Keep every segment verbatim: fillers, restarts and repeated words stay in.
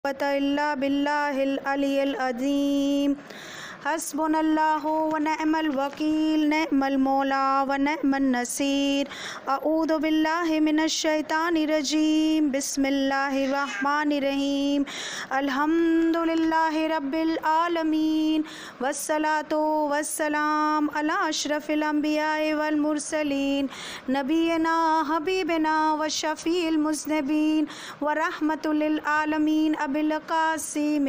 कुव्वता इल्ला बिल्लाहिल अलिय्यिल अज़ीम। हस्बुनल्लाहु व निअमल वकील, निअमल मौला व निअमन नसीर। अऊज़ु बिल्लाहि मिनश शैतानिर रजीम। बिस्मिल्लाहिर रहमानिर रहीम। अल्हम्दुलिल्लाहि रब्बिल आलमीन वस्सलातु वस्सलाम अला अशरफिल अंबियाए वल मुरसलीन नबीना हबीबना व शफील मुज़निबीन व रहमतुल लिल आलमीन अबिल कासिम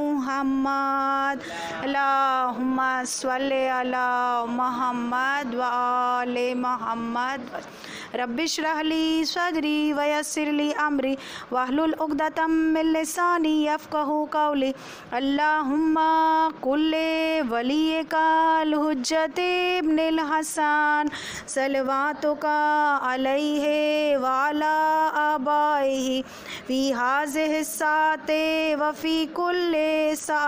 मुहम्मद। अल्लाहुम्मा सल्लि अला मुहम्मद व आले मुहम्मद। रब्बिश्रह ली सदरी व यस्सिर ली अमरी वहलुल उक़दतम मिन लिसानी यफ़क़हू क़ौली। अल्लाहुम्मा कुल्ले वलिय्यिकल हुज्जत इब्निल हसन सलवातुका अलैहि व अला आबाइहि फ़ी हाज़िहि साते व फ़ी कुल्ली सा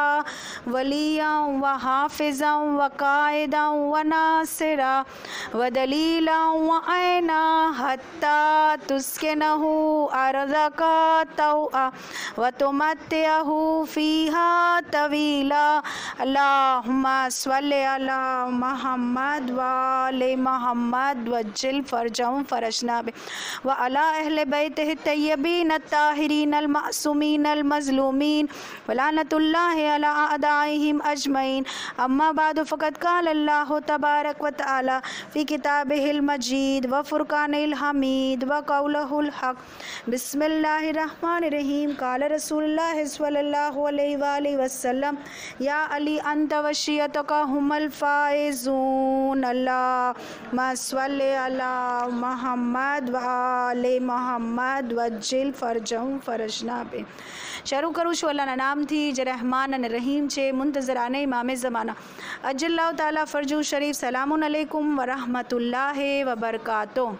वलिय्यन व हाफ़िज़न व क़ाइदन व नासिरा व दलीलन व ऐना हत्ता तुस्किनहु अर्ज़का तौआ व तुमत्तिअहु फ़ीहा तवीला। अल्लाहुम्मा सल्लि अला मुहम्मद व आले मुहम्मद वज्जिल फ़रजहुम फ़रजना बि व अला अहले बैतिहि तय्यबीन अत्ताहिरीन अल-मासूमीन अल-मज़लूमीन व लानतुल्लाहि अला अअदाइहिम अजमईन। अम्मा बादु फ़क़द क़ाल अल्लाहु तबारक व तआला फ़ी किताबिहिल मजीद व फ़ुरक़ानिल हमीद व क़ौलुहुल हक़। बिस्मिल्लाहिर रहमानिर रहीम। क़ाल रसूलुल्लाहि स्वल्लल्लाहु अलैहि व आलिहि वसल्लम या अली अंत वशियतुका हुमुल फ़ाइज़ून। अल्लाहुम्मा सल्लि अला मुहम्मद व आले मुहम्मद वज्जिल फ़रजहुम फ़रजना बि। શરૂ કરું છું અલ્લાહના નામથી જે રહેમાન અને રહીમ છે, મુંતઝરાને ઇમામે ઝમાના અજલ્લાહુ તાલા ફરજુ શરીફ। સલામુન અલૈકુમ વ રહમતુલ્લાહિ વ બરકાતુહ।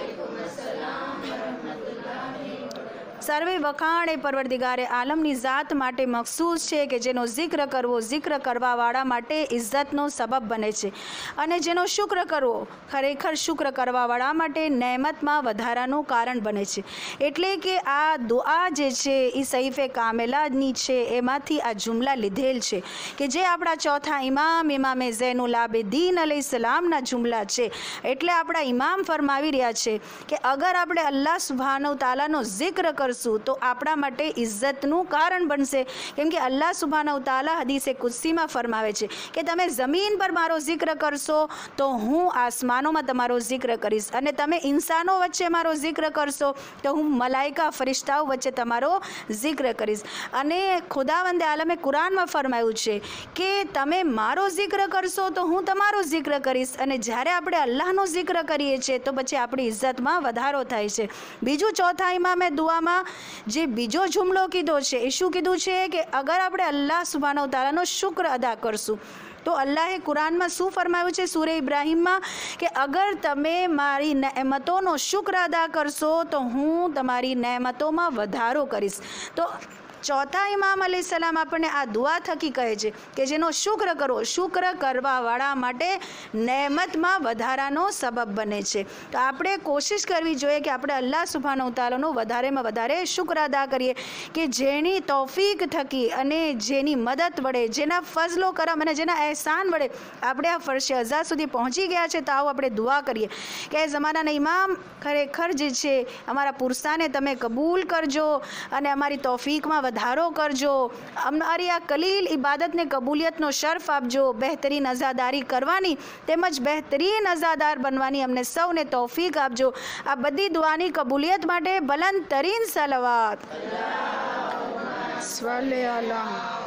સર્વે વખાણ એ પરવરદિગારે આલમની ઝાત માટે મખસૂસ છે કે જેનો જિક્ર કરવો જિક્ર કરવાવાળા માટે ઇજ્જતનો સબબ બને છે અને જેનો શુક્ર કરવો ખરેખર શુક્ર કરવાવાળા માટે નેમતમાં વધારાનું કારણ બને છે। એટલે કે આ દુઆ જે છે એ સહીફે કામેલાની છે, એમાંથી આ જુમલા લીધેલ છે કે જે આપણા ચોથા ઇમામ ઇમામે ઝૈનુલ આબિદીન અલૈહિસ્સલામના જુમલા છે। એટલે આપણા ઇમામ ફરમાવી રહ્યા છે કે અગર આપણે અલ્લાહ સુબ્હાનહુ તાલાનો જિક્ર કરશું તો આપણા માટે ઇજ્જતનું કારણ બનશે, કેમ કે અલ્લાહ સુબ્હાનહુ તાલા હદીસે કુદસીમાં ફરમાવે છે કે તમે જમીન પર મારો જિક્ર કરશો તો હું આસમાનોમાં તમારો જિક્ર કરીશ, અને તમે ઇન્સાનો વચ્ચે મારો જિક્ર કરશો તો હું મલાઈકા ફરિશ્તાઓ વચ્ચે તમારો જિક્ર કરીશ। અને ખુદાવંદે આલમે કુરાનમાં ફરમાયું છે કે તમે મારો જિક્ર કરશો તો હું તમારો જિક્ર કરીશ, અને જ્યારે આપણે અલ્લાહનો જિક્ર કરીએ છીએ તો પછી આપણી ઇજ્જતમાં વધારો થાય છે। બીજું ચોથા ઇમામે દુઆમાં જે બીજો જુમલો કીધો છે એ શું કીધું છે કે અગર આપણે અલ્લાહ સુબ્હાનહુ તાલાનો શુક્ર અદા કરશું તો અલ્લાહે કુરાનમાં શું ફરમાવ્યું છે સૂરે ઇબ્રાહીમમાં કે અગર તમે મારી નેમતોનો શુક્ર અદા કરશો તો હું તમારી નેમતોમાં વધારો કરીશ। તો ચોથા ઇમામ અલૈહિસ્સલામ આપણને આ દુઆ થકી કહે છે કે જેનો શુક્ર કરો શુક્ર કરવાવાળા માટે નેમતમાં વધારાનો સબબ બને છે। તો આપણે કોશિશ કરવી જોઈએ કે આપણે અલ્લાહ સુબ્હાનહુ તાલાનો વધારેમાં વધારે શુક્ર અદા કરીએ કે જેની તૌફીક થકી અને જેની મદદ વડે જેના ફઝલો કરમ અને જેના એહસાન વડે આપણે આ ફર્શે અઝા સુધી પહોંચી ગયા છે। તો આવો આપણે દુઆ કરીએ કે ઝમાનાના ઇમામ ખરેખર જે છે અમારા પુરસાને તમે કબૂલ કરજો અને અમારી તૌફીકમાં વધારો કરજો, અમારી આ કલીલ ઇબાદતને કબૂલિયતનો શર્ફ આપજો, બહેતરીન અઝાદારી કરવાની તેમજ બહેતરીન અઝાદાર બનવાની અમને સૌને તૌફીક આપજો। આ બધી દુઆની કબૂલિયત માટે બલંદ તરીન સલવાત સલ્લે અલા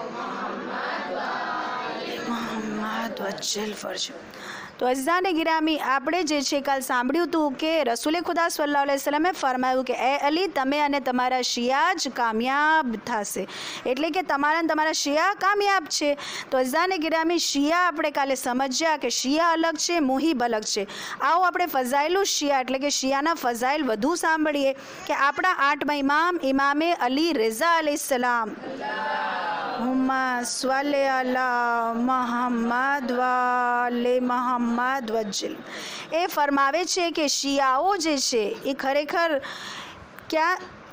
મુહમ્મદ વજ્જલ ફરજો। તો અઝીઝાને ગિરામી, આપણે જે છે કાલ સાંભળ્યું હતું કે રસૂલે ખુદા સલ્લલ્લાહુ અલૈહિ વસલ્લમે ફરમાયું કે એ અલી તમે અને તમારા શિયા જ કામયાબ થશે, એટલે કે તમારા અને તમારા શિયા કામયાબ છે। તો અઝીઝાને ગિરામી, શિયા આપણે કાલે સમજ્યા કે શિયા અલગ છે, મુહિબ અલગ છે। આવો આપણે ફઝાઇલુલ શિયા એટલે કે શિયાના ફઝાઇલ વધુ સાંભળીએ કે આપણા આઠમા ઇમામ ઇમામે અલી રઝા અલૈહિસ્સલામ હુમ્મા સલ્લે અલા મુહમ્મદ વ આલે મુહમ્મદ વજ્જિલ એ ફરમાવે છે કે શિયાઓ જે છે એ ખરેખર ક્યાં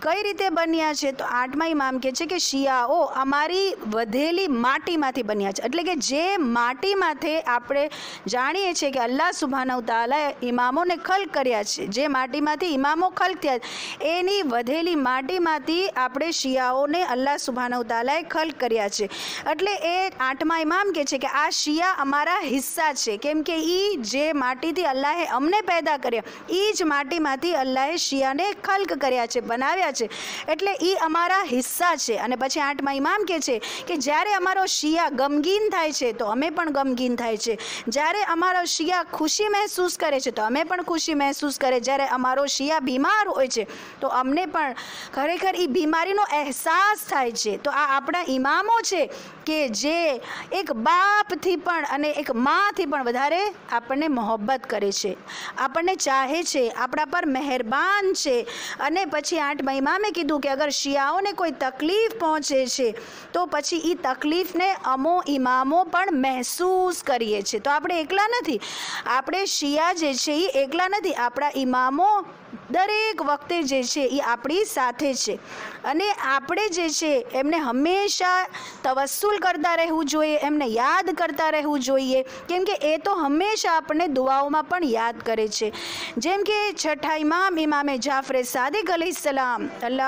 કઈ રીતે બન્યા છે? તો આઠમા ઇમામ કહે છે કે શિયાઓ અમારી વધેલી માટીમાંથી બન્યા છે. એટલે કે જે માટીમાંથી આપણે જાણીએ છીએ કે અલ્લાહ સુબ્હાનહુ તઆલાએ ઇમામોને ખલ્ક કર્યા છે, જે માટીમાંથી ઇમામો ખલ્ક થયા એની વધેલી માટીમાંથી આપણે શિયાઓને અલ્લાહ સુબ્હાનહુ તઆલાએ ખલ્ક કર્યા છે. એટલે એ આઠમા ઇમામ કહે છે કે આ શિયા અમારા હિસ્સા છે, કેમ કે એ જે માટીથી અલ્લાહે અમને પેદા કર્યા એ જ માટીમાંથી અલ્લાહે શિયાને ખલ્ક કર્યા છે, બનાવ્યા છે, એટલે એ અમારા હિસ્સા છે. અને પછી આઠમા ઇમામ કહે છે કે જ્યારે અમારો શિયા ગમગીન થાય છે તો અમે પણ ગમગીન થાય છે, જ્યારે અમારો શિયા ખુશી મહેસૂસ કરે છે તો અમે પણ ખુશી મહેસૂસ કરે, જ્યારે અમારો શિયા બીમાર હોય છે તો અમને પણ ખરેખર એ બીમારીનો અહેસાસ થાય છે. તો આ આપણા ઇમામો છે કે જે એક બાપથી પણ અને એક માથી પણ વધારે આપણને મોહબ્બત કરે છે, આપણને ચાહે છે, આપણા પર મહેરબાન છે. અને પછી આઠમા ઇમામે કીધું કે અગર શિયાઓને કોઈ તકલીફ પહોંચે છે તો પછી એ તકલીફને અમો ઇમામો પણ મહેસૂસ કરીએ છીએ. તો આપણે એકલા નથી, આપણે શિયા જે છે એ એકલા નથી, આપણા ઇમામો દરેક વખતે જે છે એ આપણી સાથે છે. અને આપણે જે છે એમને હંમેશા તવસ્સુલ કરતા રહેવું જોઈએ, એમને યાદ કરતા રહેવું જોઈએ, કેમ કે એ તો હંમેશા આપણને દુઆઓમાં પણ યાદ કરે છે. જેમ કે છઠ્ઠા ઇમામ ઇમામે જાફરે સાદિક અલૈહિસ્સલામ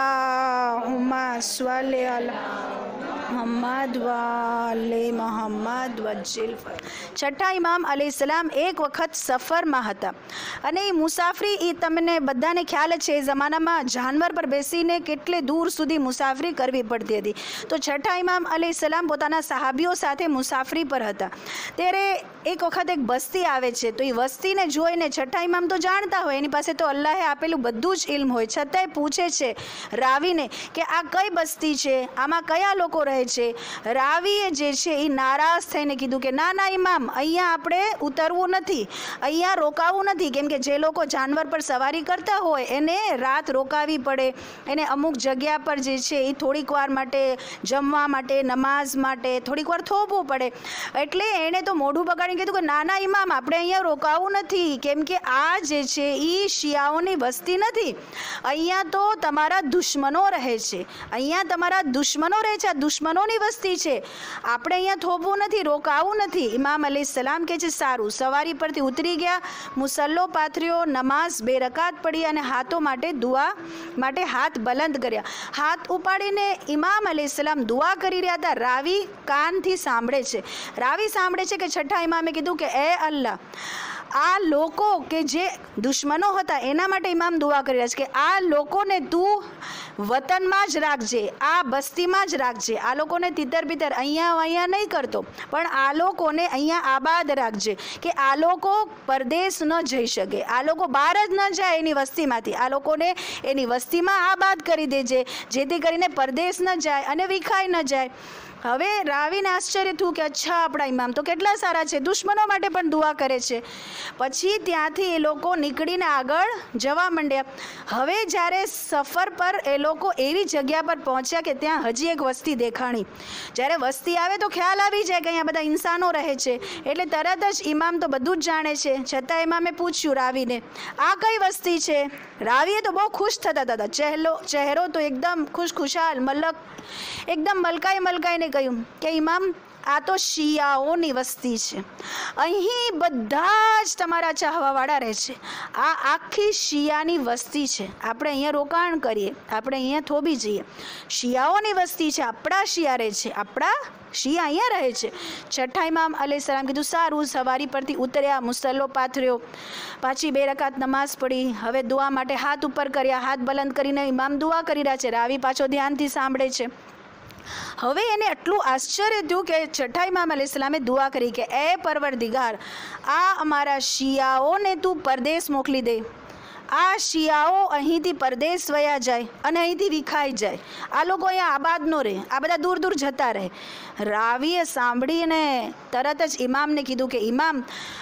અલ્લાહુમ્મા સ્વલ્લી અલા મુહમ્મદ વાલે મુહમ્મદ વજ્જિલ. છઠ્ઠા ઇમામ અલૈહિસ્સલામ એક વખત સફરમાં હતા અને એ મુસાફરી એ તમને બધાને ખ્યાલ છે એ જમાનામાં જાનવર પર બેસીને કેટલે દૂર સુધી મુસાફરી કરવી પડતી હતી. તો છઠ્ઠા ઇમામ અલૈહિસ્સલામ પોતાના સહાબીઓ સાથે મુસાફરી પર હતા. ત્યારે એક વખત એક બસ્તી આવે છે, તો એ વસ્તીને જોઈને છઠ્ઠા ઇમામ તો જાણતા હોય, એની પાસે તો અલ્લાહે આપેલું બધું જ ઇલ્મ હોય, છતાંય પૂછે છે રાવીને કે આ કઈ બસ્તી છે, આમાં કયા લોકો રહે છે? રાવીએ જે છે એ નારાજ થઈને કીધું કે ના ના ઇમામ, અહીંયા આપણે ઉતરવું નથી, અહીંયા રોકાવું નથી, કેમ કે જે લોકો જાનવર પર સવારી કરતા હોય એને રાત રોકાવી પડે, એને અમુક જગ્યા પર જે છે એ થોડીક વાર માટે જમવા માટે, નમાઝ માટે થોડીક વાર થોભવું પડે. એટલે એણે તો મોઢું બગાડીને કીધું કે નાના ઇમામ, આપણે અહીંયા રોકાવું નથી, કેમ કે આ જે છે એ શિયાઓની વસ્તી નથી, અહીંયા તો તમારા દુશ્મનો રહે છે, અહીંયા તમારા દુશ્મનો રહે છે, આ દુશ્મનોની વસ્તી છે, આપણે અહીંયા થોભવું નથી, રોકાવું નથી. ઇમામ અલૈહિસ્સલામ કહે છે સારું. સવારી પરથી ઉતરી ગયા, મુસલ્લો પાથર્યો, નમાઝ બે રકાત પડી અને હાથો માટે દુઆ માટે હાથ બલંદ કર્યા. હાથ ઉપાડીને ઇમામ અલૈહિસ્સલામ દુઆ કરી રહ્યા હતા. રાવી કાનથી સાંભળે છે, રાવી સાંભળે છે કે છઠ્ઠા ઇમામે કીધું કે એ અલ્લાહ, આ લોકો કે જે દુશ્મનો હતા એના માટે ઇમામ દુઆ કરી રહ્યા છે કે આ લોકોને તું વતનમાં જ રાખજે, આ બસ્તીમાં જ રાખજે, આ લોકોને તિતર પિતર અહીંયા અહીંયા નહીં કરતો, પણ આ લોકોને અહીંયા આબાદ રાખજે, કે આ લોકો પરદેશ ન જઈ શકે, આ લોકો બહાર જ ન જાય એની વસ્તીમાંથી, આ લોકોને એની વસ્તીમાં આબાદ કરી દેજે, જેથી કરીને પરદેશ ન જાય અને વિખાઈ ન જાય. હવે રાવીને આશ્ચર્ય થયું કે અચ્છા, આપણા ઇમામ તો કેટલા સારા છે, દુશ્મનો માટે પણ દુઆ કરે છે. પછી ત્યાંથી એ લોકો નીકળીને આગળ જવા માંડ્યા. હવે જ્યારે સફર પર એ લોકો એવી જગ્યા પર પહોંચ્યા કે ત્યાં હજી એક વસ્તી દેખાણી. જ્યારે વસ્તી આવે તો ખ્યાલ આવી જાય કે અહીંયા બધા ઇન્સાનો રહે છે, એટલે તરત જ ઇમામ તો બધું જ જાણે છે. છતાં ઇમામે પૂછ્યું રાવીને, આ કઈ વસ્તી છે? રાવીએ તો બહુ ખુશ થતા હતા, ચહેરો ચહેરો તો એકદમ ખુશખુશાલ, મલક એકદમ મલકાઈ મલકાઈને કહ્યું કે ઇમામ, આ તો શિયાઓની વસ્તી છે, અહીં બધા જ તમારા ચાહવાવાળા રહે છે, આ આખી શિયાની વસ્તી છે, આપણે અહીંયા રોકાણ કરીએ, આપણે અહીંયા થોભી જઈએ, શિયાઓની વસ્તી છે, આપણા શિયા રહે છે, આપણા શિયા અહીંયા રહે છે. છઠ્ઠા ઇમામ અલૈહિસ્સલામ કીધું સારું. સવારી પરથી ઉતર્યા, મુસલ્લો પાથર્યો, પાછી બે રકાત નમાઝ પડી. હવે દુઆ માટે હાથ ઉપર કર્યા, હાથ બલંદ કરીને ઇમામ દુઆ કરી રહ્યા છે, રાવી પાછો ધ્યાનથી સાંભળે છે. હવે એને એટલું આશ્ચર્ય થયું કે છઠ્ઠા ઇમામ અલૈહિસ્સલામે દુઆ કરી કે એ પરવરદિગાર, આ અમારા શિયાઓને તું પરદેશ મોકલી દે, આ શિયાઓ અહીંથી પરદેશ વયા જાય અને અહીંથી વિખાઈ જાય, આ લોકો અહીંયા આબાદ ન રહે, આ બધા દૂર દૂર જતા રહે. રાવીએ સાંભળીને તરત જ ઇમામને કીધું કે ઇમામ,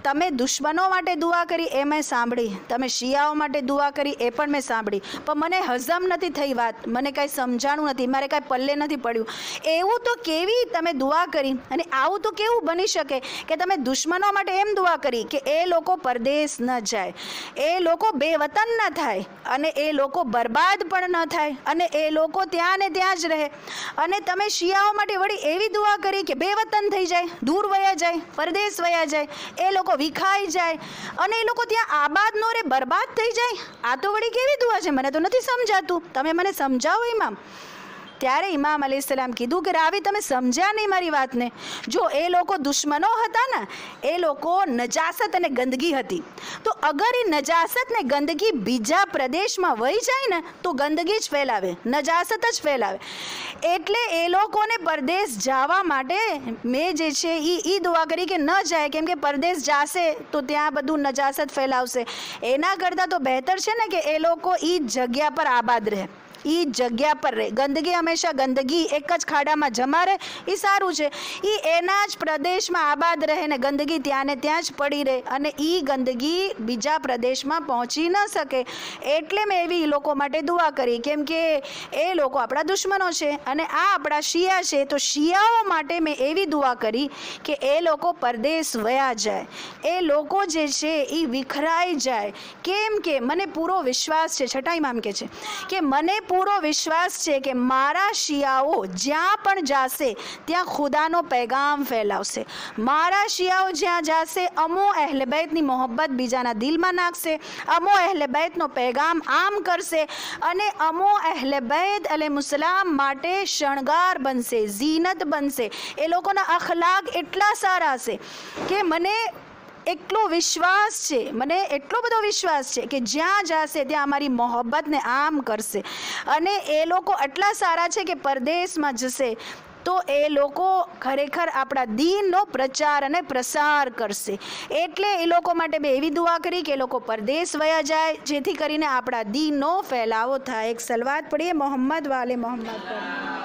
તમે દુશ્મનો માટે દુઆ કરી એ મેં સાંભળી, તમે શિયાઓ માટે દુઆ કરી એ પણ મેં સાંભળી, પણ મને હજમ નથી થઈ વાત, મને કાંઈ સમજાણું નથી, મારે કાંઈ પલ્લે નથી પડ્યું. એવું તો કેવી તમે દુઆ કરી, અને આવું તો કેવું બની શકે કે તમે દુશ્મનો માટે એમ દુઆ કરી કે એ લોકો પરદેશ ન જાય, એ લોકો બેવતન ન થાય, અને એ લોકો બરબાદ પણ ન થાય, અને એ લોકો ત્યાં ને ત્યાં જ રહે. અને તમે શિયાઓ માટે વળી એવી દુઆ કરી કે બેવતન થઈ જાય, દૂર વયા જાય, પરદેશ વયા જાય, એ લોકો વિખાઈ જાય, અને એ લોકો ત્યાં આબાદ નો રે, બરબાદ થઈ જાય. આ તો વળી કેવી દુઆ છે, મને તો નથી સમજાતું, તમે મને સમજાવો ઇમામ. ત્યારે ઇમામ અલૈહિસ્સલામ કીધું કે રાવી તમે સમજ્યા નહીં મારી વાતને. જો એ લોકો દુશ્મનો હતા ને, એ લોકો નજાસત અને ગંદકી હતી, તો અગર એ નજાસત ને ગંદકી બીજા પ્રદેશમાં વહી જાય ને તો ગંદકી જ ફેલાવે, નજાસત જ ફેલાવે. એટલે એ લોકોને પરદેશ જવા માટે મેં જે છે એ એ દુઆ કરી કે ન જાય, કેમ કે પરદેશ જાશે તો ત્યાં બધું નજાસત ફેલાવશે. એના કરતાં તો બહેતર છે ને કે એ લોકો એ જગ્યા પર આબાદ રહે, એ જગ્યા પર રહે. ગંદકી હંમેશા ગંદકી એક જ ખાડામાં જમા રહે એ સારું છે. એ એના જ પ્રદેશમાં આબાદ રહે ને ગંદકી ત્યાં ને ત્યાં જ પડી રહે, અને એ ગંદકી બીજા પ્રદેશમાં પહોંચી ન શકે. એટલે મેં એવી એ લોકો માટે દુઆ કરી, કેમ કે એ લોકો આપણા દુશ્મનો છે અને આ આપણા શિયા છે. તો શિયાઓ માટે મેં એવી દુઆ કરી કે એ લોકો પરદેશ વયા જાય, એ લોકો જે છે એ વિખરાઈ જાય. કેમ કે મને પૂરો વિશ્વાસ છે, છઠ્ઠા ઇમામ કહે છે કે મને પૂરો વિશ્વાસ છે કે મારા શિયાઓ જ્યાં પણ જાશે ત્યાં ખુદાનો પૈગામ ફેલાવશે. મારા શિયાઓ જ્યાં જાશે અમો અહેલે બૈતની મોહબ્બત બીજાના દિલમાં નાખશે, અમો અહેલે બૈતનો પૈગામ આમ કરશે, અને અમો અહેલે બૈત અલૈહિસ્સલામ માટે શણગાર બનશે, ઝીનત બનશે. એ લોકોના અખલાક એટલા સારા હશે કે મને એટલો વિશ્વાસ છે, મને એટલો બધો વિશ્વાસ છે કે જ્યાં જશે ત્યાં અમારી મોહબ્બતને આમ કરશે. અને એ લોકો આટલા સારા છે કે પરદેશમાં જશે તો એ લોકો ખરેખર આપણા દીનનો પ્રચાર અને પ્રસાર કરશે. એટલે એ લોકો માટે મેં એવી દુઆ કરી કે એ લોકો પરદેશ વયા જાય, જેથી કરીને આપણા દીનનો ફેલાવો થાય. એક સલવાત પડીએ મોહમ્મદ વાલે મોહમ્મદ પર.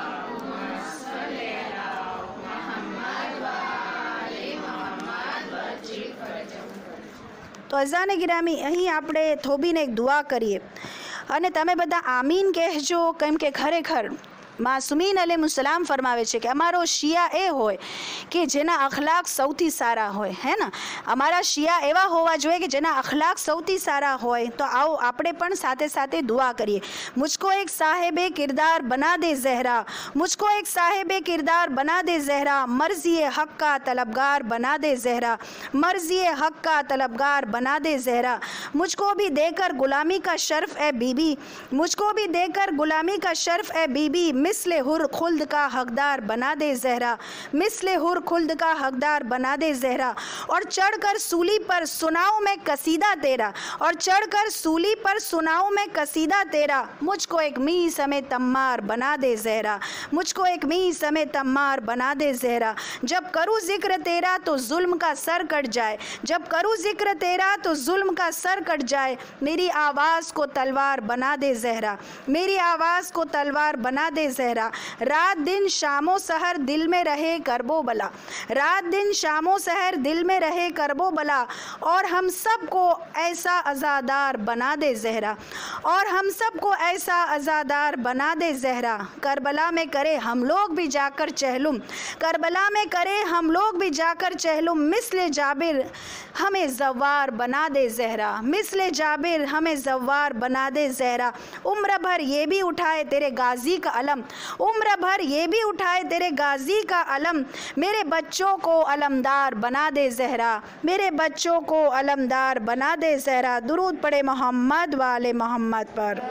તો અઝાને ગિરામી, અહીં આપણે થોભીને એક દુઆ કરીએ અને તમે બધા આમીન કહેજો, કેમ કે ખરેખર માસુમીન અલૈહિસ્સલામ ફરમાવે છે કે અમારો શિયા એ હોય કે જેના અખલાક સૌથી સારા હોય, હે ને. અમારા શિયા એવા હોવા જોઈએ કે જેના અખલાક સૌથી સારા હોય. તો આવો આપણે પણ સાથે સાથે દુઆ કરીએ. મુझको એક સાહેબે કિરદાર બના દે ઝહરા, મુझको એક સાહેબે કિરદાર બના દે ઝહરા, મર્ज़ी हक़ का तलबगार बना दे ज़हरा, मर्ज़ी हक़ का तलबगार बना दे ज़हरा, मुझको भी देकर गुलामी का शर्फ ए बीबी, मुझको भी देकर गुलामी का शर्फ ए बीबी, मिसले हुर खुल्द का हकदार बना दे ज़हरा, मिसले हुर खुल्द का हकदार बना दे ज़हरा. और चढ़कर सूली पर सुनाऊँ मैं कसीदा तेरा, और चढ़कर सूली पर सुनाऊँ मैं कसीदा तेरा, मुझको एक मी समय तम्मार बना दे ज़हरा, मुझको एक मी समय तम्मार बना दे ज़हरा. जब करूँ ज़िक्र तेरा तो जुल्म का सर कट जाए, जब करूँ ज़िक्र तेरा तो जुल्म का सर कट जाए, मेरी आवाज़ को तलवार बना दे ज़हरा, मेरी आवाज़ को तलवार बना दे ज़हरा. रात दिन शामो सहर दिल में रहे करबो बला, रात दिन शामो सहर दिल में रहे करबो बला, और हम सब को ऐसा अज़ादार बना दे ज़हरा, और हम सब को ऐसा अज़ादार बना दे ज़हरा. करबला में करे हम लोग भी जाकर चहलुम, करबला में करे हम लोग भी जाकर चहलुम, मिसले जाबिर हमें ज़व्वार बना दे ज़हरा, मिसले जाबिर हमें ज़व्वार बना दे ज़हरा. उम्र भर ये भी उठाए तेरे गाजी का अलम, उम्र भर ये भी उठाए तेरे गाजी का अलम, मेरे बच्चों को अलमदार बना दे ज़हरा, मेरे बच्चों को अलमदार बना दे ज़हरा. दुरूद पढ़े मोहम्मद वाले मोहम्मद पर.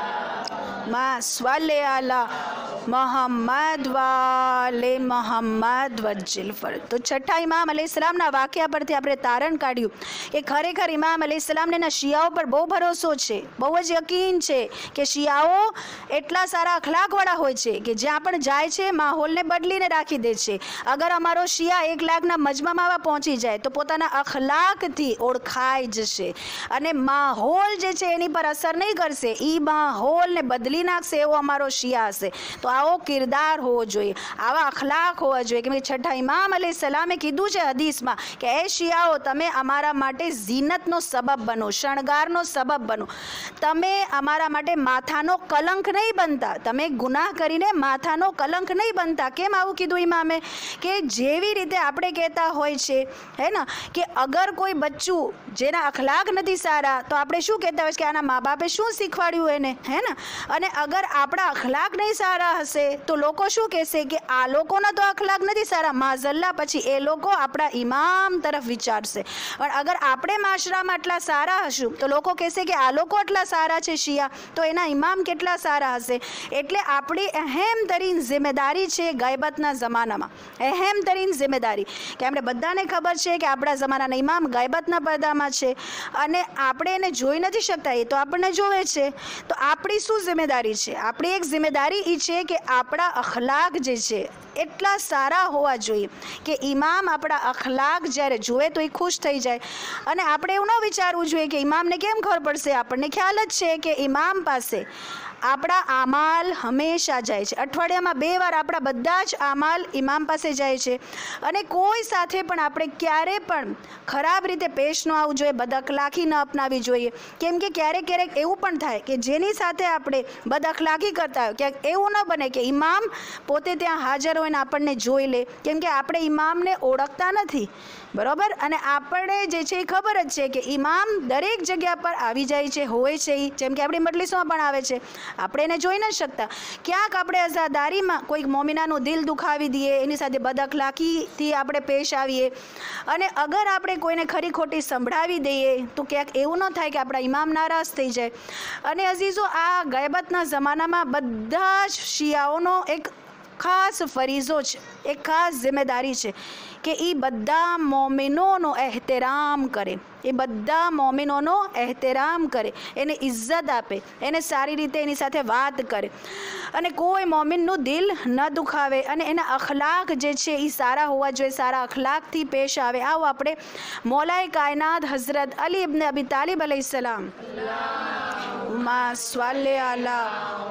माँ स्वल्ले अला मोहम्मद वाले मोहम्मद वज्जिल फर. તો છઠ્ઠા ઇમામ અલૈહિસ્સલામના વાક્યા પરથી આપણે તારણ કાઢ્યું કે ખરેખર ઇમામ અલૈહિસ્સલામને ના શિયાઓ પર બહુ ભરોસો છે, બહુ જ યકીન છે કે શિયાઓ એટલા સારા અખલાકવાળા હોય છે કે જ્યાં પણ જાય છે માહોલને બદલીને રાખી દે છે. અગર અમારો શિયા એક લાખના મજમામાં પહોંચી જાય તો પોતાના અખલાકથી ઓળખાઈ જશે અને માહોલ જે છે એની પર અસર નહીં કરશે, એ માહોલને બદલી નાખશે એવો અમારો શિયા હશે. તો આવો કિરદાર હોવો જોઈએ, આવા અખલાક હોવા જોઈએ. કેમ કે છઠ્ઠા ઇમામ અલૈહિસ્સલામે કીધું છે હદીસમાં કે એ શિયાઓ તમે અમારા માટે ઝીનતનો સબબ બનો, શણગારનો સબબ બનો, તમે અમારા માટે માથાનો કલંક નહીં બનતા, તમે ગુનાહ કરીને માથાનો કલંક નહીં બનતા. કેમ આવું કીધું ઇમામે? કે જેવી રીતે આપણે કહેતા હોય છે હે ને કે અગર કોઈ બચ્ચું જેના અખલાક નથી સારા તો આપણે શું કહેતા હોય છે કે આના મા બાપે શું શીખવાડ્યું એને, હે ને. અને અગર આપણા અખલાક નહીં સારા હશે તો લોકો શું કહેશે કે આ લોકોના તો અખલાક નથી સારા, માઝલ્લા, પછી એ લોકો આપણા ઇમામ તરફ વિચારશે. પણ અગર આપણે માશરામાં આટલા સારા હશું તો લોકો કહેશે કે આ લોકો આટલા સારા છે શિયા, તો એના ઇમામ કેટલા સારા હશે. એટલે આપણી અહેમ તરીન જિમ્મેદારી છે ગાયબતના જમાનામાં, અહેમ તરીન જિમ્મેદારી કે આપણે બધાને ખબર છે કે આપણા જમાનાના ઇમામ ગાયબતના પડદામાં છે અને આપણે એને જોઈ નથી શકતા, એ તો આપણને જોવે છે. તો આપણી શું જિમ્મેદારી છે? આપણી એક જિમ્મેદારી એ છે કે આપણા અખલાક જે છે એટલા સારા હોવા જોઈએ કે ઇમામ આપણા અખલાક જ્યારે જુએ તો એ ખુશ થઈ જાય. અને આપણે એવું ન વિચારવું જોઈએ કે ઇમામને કેમ ખબર પડશે, આપણને ખ્યાલ જ છે કે ઇમામ પાસે આપણા આમાલ હંમેશા જાય છે. અઠવાડિયામાં બે વાર આપણા બધા જ આમાલ ઇમામ પાસે જાય છે. અને કોઈ સાથે પણ આપણે ક્યારે પણ ખરાબ રીતે પેશ ન આવવું જોઈએ, બદઅખલાકી ન અપનાવવી જોઈએ. કેમ કે ક્યારેક ક્યારેક એવું પણ થાય કે જેની સાથે આપણે બદઅખલાકી કરતા હોય, ક્યાંક એવું ન બને કે ઇમામ પોતે ત્યાં હાજર હોય ને આપણને જોઈ લે, કેમ કે આપણે ઇમામને ઓળખતા નથી, બરાબર. અને આપણે જે છે એ ખબર જ છે કે ઇમામ દરેક જગ્યા પર આવી જાય છે, હોય છે. એ જેમ કે આપણી મજલિસોમાં પણ આવે છે, આપણે એને જોઈ ન શકતા. ક્યાંક આપણે અઝાદારીમાં કોઈક મોમિનાનું દિલ દુખાવી દઈએ, એની સાથે બદઅખલાકીથી આપણે પેશ આવીએ, અને અગર આપણે કોઈને ખરી ખોટી સંભળાવી દઈએ તો ક્યાંક એવું ન થાય કે આપણા ઇમામ નારાજ થઈ જાય. અને અઝીઝો, આ ગયબતના જમાનામાં બધા જ શિયાઓનો એક ખાસ ફરીઝો છે, એક ખાસ જિમ્મેદારી છે કે એ બધા મોમિનોનો એહતરામ કરે, એ બધા મોમિનોનો એહતરામ કરે, એને ઇજ્જત આપે, એને સારી રીતે એની સાથે વાત કરે, અને કોઈ મોમિનનું દિલ ન દુખાવે, અને એના અખલાક જે છે એ સારા હોવા જોઈએ, સારા અખલાકથી પેશ આવે. આવો આપણે મૌલાએ કાયનાત હઝરત અલી ઇબ્ન અબી તાલિબ અલૈહિસ્સલામ માં સ્વાલે આલા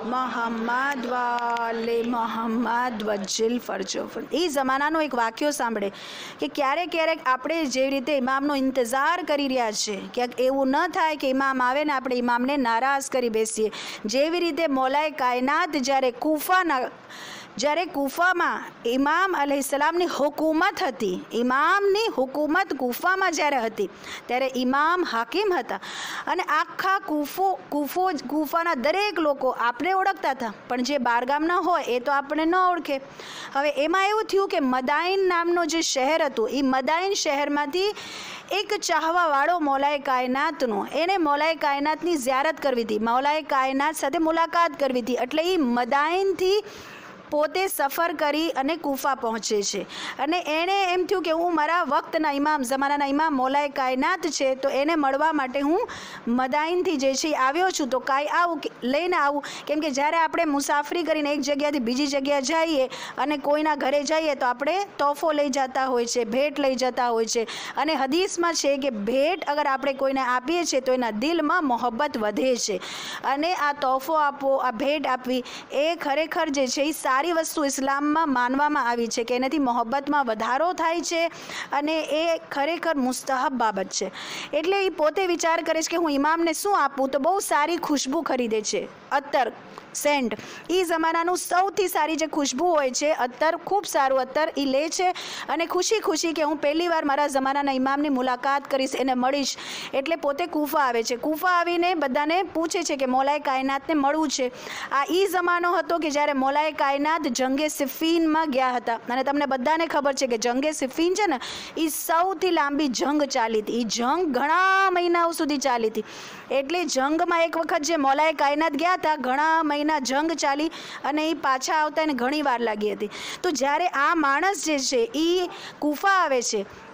મોહમ્મદ વાલે મોહમ્મદ વજિલ ફરજો. એ જમાનાનો એક વાક્યો સાંભળે કે ક્યારેક ક્યારેક આપણે જેવી રીતે ઇમામનો ઇંતજાર કરી રહ્યા છે, ક્યાંક એવું ન થાય કે ઇમામ આવે ને આપણે ઇમામને નારાજ કરી બેસીએ. જેવી રીતે મૌલાએ કાયનાત જ્યારે કૂફાના જ્યારે કૂફામાં ઇમામ અલૈહિસ્સલામની હુકૂમત હતી, ઇમામની હુકૂમત કૂફામાં જ્યારે હતી ત્યારે ઇમામ હાકિમ હતા, અને આખા કૂફો કૂફો કૂફાના દરેક લોકો આપણે ઓળખતા હતા, પણ જે બારગામના હોય એ તો આપણે ન ઓળખે. હવે એમાં એવું થયું કે મદાઈન નામનો જે શહેર હતું, એ મદાઈન શહેરમાંથી એક ચાહવાવાળો મૌલાએ કાયનાતનો, એને મૌલાએ કાયનાતની ઝિયારત કરવી હતી, મૌલાએ કાયનાત સાથે મુલાકાત કરવી હતી. એટલે એ મદાઈનથી પોતે સફર કરી અને કૂફા પહોંચે છે. અને એણે એમ થયું કે હું મારા વખતના ઇમામ, જમાનાના ઇમામ મૌલાએ કાયનાત છે, તો એને મળવા માટે હું મદાઈનથી જે છે આવ્યો છું, તો કાંઈ આવું લઈને આવું. કેમ કે જ્યારે આપણે મુસાફરી કરીને એક જગ્યાથી બીજી જગ્યા જઈએ અને કોઈના ઘરે જઈએ તો આપણે તોહફો લઈ જતા હોય છે, ભેટ લઈ જતા હોય છે. અને હદીસમાં છે કે ભેટ અગર આપણે કોઈને આપીએ છીએ તો એના દિલમાં મોહબ્બત વધે છે. અને આ તોહફો આપવો, આ ભેટ આપવી, એ ખરેખર જે છે એ સારી વસ્તુ ઇસ્લામમાં માનવામાં આવી છે કે એનાથી મોહબ્બતમાં વધારો થાય છે, અને એ ખરેખર મુસ્તહબ બાબત છે. એટલે એ પોતે વિચાર કરે છે કે હું ઇમામને શું આપું, તો બહુ સારી ખુશ્બુ ખરીદે છે, અત્તર, સેન્ટ. એ જમાનાનું સૌથી સારી જે ખુશ્બુ હોય છે અત્તર, ખૂબ સારું અત્તર એ લે છે, અને ખુશી ખુશી કે હું પહેલી વાર મારા જમાનાના ઇમામની મુલાકાત કરીશ, એને મળીશ. એટલે પોતે કૂફા આવે છે. કૂફા આવીને બધાને પૂછે છે કે મૌલાએ કાયનાતને મળવું છે. આ એ જમાનો હતો કે જ્યારે મૌલાએ કાયનાત જંગે સિફીનમાં ગયા હતા, અને તમને બધાને ખબર છે કે જંગે સિફીન છે ને એ સૌથી લાંબી જંગ ચાલી હતી. એ જંગ ઘણા મહિનાઓ સુધી ચાલી હતી. એટલે જંગમાં એક વખત જે મૌલાએ કાયનાત ગયા હતા, ઘણા મહિના જંગ ચાલી અને એ પાછા આવતા એને ઘણી વાર લાગી હતી. તો જ્યારે આ માણસ જે છે એ કૂફા આવે છે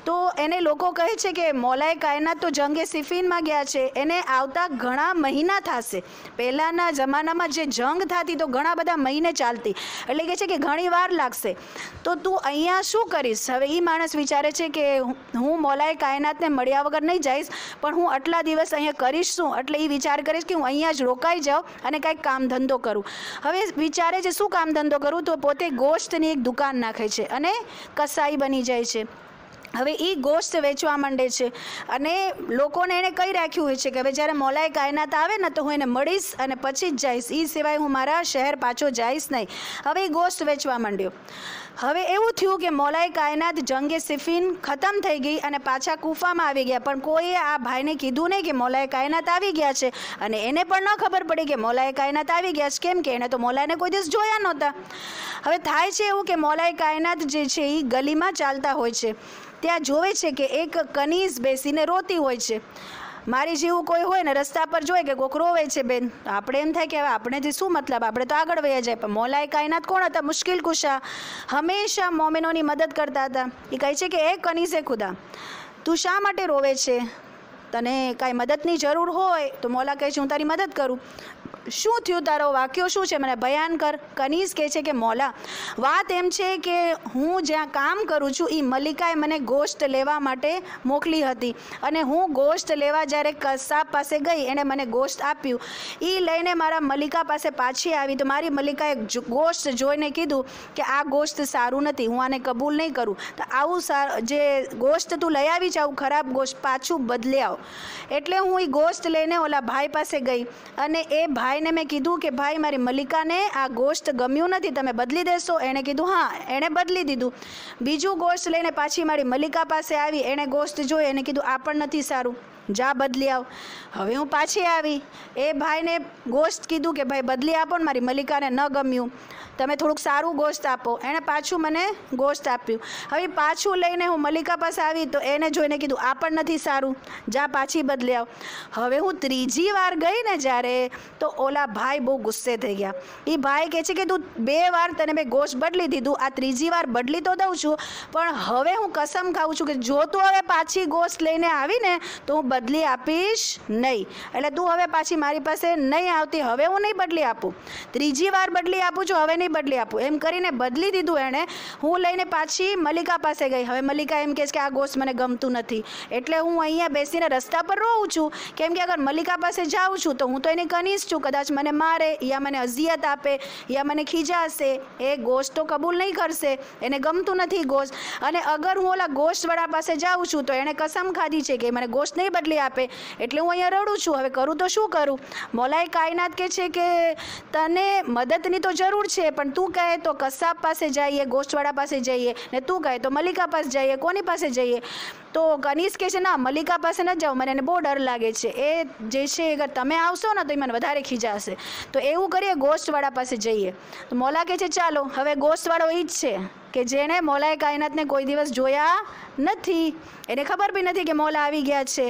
તો એને લોકો કહે છે કે મૌલાએ કાયનાત તો જંગે સિફીનમાં ગયા છે, એને આવતા ઘણા મહિના થશે. પહેલાંના જમાનામાં જે જંગ થતી તો ઘણા બધા મહિને ચાલતી, એટલે કે છે કે ઘણી વાર લાગશે. તો તું અહીંયા શું કરીશ? હવે એ માણસ વિચારે છે કે હું મૌલાએ કાયનાતને મળ્યા વગર નહીં જઈશ, પણ હું આટલા દિવસ અહીંયા કરીશ શું? એટલે એ વિચાર કરીશ કે હું અહીંયા જ રોકાઈ જાઉં અને કાંઈક કામ ધંધો કરું. હવે વિચારે છે શું કામ ધંધો કરું, તો પોતે ગોશ્તની એક દુકાન નાખે છે અને કસાઈ બની જાય છે. હવે એ ગોશ્ત વેચવા માંડે છે અને લોકોને એણે કહી રાખ્યું હોય છે કે હવે જ્યારે મૌલાએ કાયનાત આવે ને તો હું એને મળીશ અને પછી જ જઈશ, એ સિવાય હું મારા શહેર પાછો જઈશ નહીં. હવે એ ગોશ્ત વેચવા માંડ્યો. હવે એવું થયું કે મૌલાએ કાયનાત જંગે સિફીન ખતમ થઈ ગઈ અને પાછા કૂફામાં આવી ગયા, પણ કોઈએ આ ભાઈને કીધું નહીં કે મૌલાએ કાયનાત આવી ગયા છે, અને એને પણ ન ખબર પડી કે મૌલાએ કાયનાત આવી ગયા છે. કેમ કે એણે તો મૌલાને કોઈ દિવસ જોયા નહોતા. હવે થાય છે એવું કે મૌલાએ કાયનાત જે છે એ ગલીમાં ચાલતા હોય છે, ત્યાં જોવે છે કે એક કનીઝ બેસીને રોતી હોય છે. મારી જેવું કોઈ હોય ને રસ્તા પર જોઈએ કે કોક રોવે છે બેન, આપણે એમ થાય કે હવે આપણેથી શું મતલબ, આપણે તો આગળ વયા જાય. પણ મૌલાએ કાયનાત કોણ હતા? મુશ્કિલ કુશા, હંમેશા મોમિનોની મદદ કરતા હતા. એ કહે છે કે એ કનીઝે ખુદા, તું શા માટે રોવે છે? તને કાંઈ મદદની જરૂર હોય તો મૌલા કહે છે હું તારી મદદ કરું. શું થયું, તારો વાક્યો શું છે, મને બયાન કર. કનીઝ કહે છે કે મૌલા, વાત એમ છે કે હું જ્યાં કામ કરું છું એ મલિકાએ મને ગોશ્ત લેવા માટે મોકલી હતી, અને હું ગોશ્ત લેવા જ્યારે કસાબ પાસે ગઈ એણે મને ગોશ્ત આપ્યું. એ લઈને મારા મલિકા પાસે પાછી આવી તો મારી મલિકાએ ગોશ્ત જોઈને કીધું કે આ ગોશ્ત સારું નથી, હું આને કબૂલ નહીં કરું. તો આવું સાર જે ગોશ્ત તું લઈ આવી છે આવું ખરાબ ગોશ્ત પાછું બદલી આવ. એટલે હું એ ગોશ્ત લઈને ઓલા ભાઈ પાસે ગઈ અને એ ભાઈ ભાઈને મેં કીધું કે ભાઈ મારી મલિકાને આ ગોશ્ત ગમ્યું નથી, તમે બદલી દેશો? એણે કીધું હા. એણે બદલી દીધું. બીજું ગોશ્ત લઈને પાછી મારી મલિકા પાસે આવી, એણે ગોશ્ત જોઈ, એને કીધું આ પણ નથી સારું, જા બદલી આવ. હવે હું પાછી આવી, એ ભાઈને ગોશ્ત કીધું કે ભાઈ બદલી આપો ને મારી મલિકાને ન ગમ્યું, તમે થોડુંક સારું ગોશ્ત આપો. એણે પાછું મને ગોશ્ત આપ્યું. હવે પાછું લઈને હું મલિકા પાસે આવી તો એને જોઈને કીધું આ પણ નથી સારું, જા પાછી બદલી આવ. હવે હું ત્રીજી વાર ગઈ ને જ્યારે, તો ઓલા ભાઈ બહુ ગુસ્સે થઈ ગયા. એ ભાઈ કહે છે કે તું બે વાર તને મેં ગોશ્ત બદલી દીધું, આ ત્રીજી વાર બદલી તો દઉં છું, પણ હવે હું કસમ ખાઉં છું કે જો તું હવે પાછી ગોશ્ત લઈને આવીને તો હું બદલી આપીશ નહીં. એટલે તું હવે પાછી મારી પાસે નહીં આવતી, હવે હું નહીં બદલી આપું. ત્રીજી વાર બદલી આપું છું, હવે નહીં બદલી આપું. એમ કરીને બદલી દીધું એણે. હું લઈને પાછી મલિકા પાસે ગઈ. હવે મલિકા એમ કહે છે કે આ ગોશ્ત મને ગમતું નથી, એટલે હું અહીંયા બેસીને રસ્તા પર રોઉં છું. કેમ કે અગર મલિકા પાસે જાઉં છું તો હું તો એની કનીઝ છું, કદાચ મને મારે યા મને અઝિયત આપે યા મને ખીજાશે. એ ગોશ્ત તો કબૂલ નહીં કરશે, એને ગમતું નથી ગોશ્ત. અને અગર હું ઓલા ગોશ્તવાળા પાસે જાઉં છું તો એણે કસમ ખાધી છે કે મને ગોશ્ત નહીં બદલી આપે, એટલે હું અહીંયા રડું છું. હવે કરું તો શું કરું? મૌલાએ કાયનાત કહે છે કે તને મદદની તો જરૂર છે, પણ તું કહે તો કસાબ પાસે જઈએ, ગોશ્તવાળા પાસે જઈએ, ને તું કહે તો મલિકા પાસે જઈએ, કોની પાસે જઈએ? તો કનીઝ કહે છે ના, મલિકા પાસે ન જાઓ, મને એને બહુ ડર લાગે છે. એ જે છે અગર તમે આવશો ને તો એ મને વધારે ખીજાશે, તો એવું કરીએ ગોશ્તવાળા પાસે જઈએ. તો મૌલા કહે છે ચાલો. હવે ગોશ્તવાળો એ જ છે કે જેણે મૌલાએ કાયનાતને કોઈ દિવસ જોયા નથી, એને ખબર બી નથી કે મૌલા આવી ગયા છે.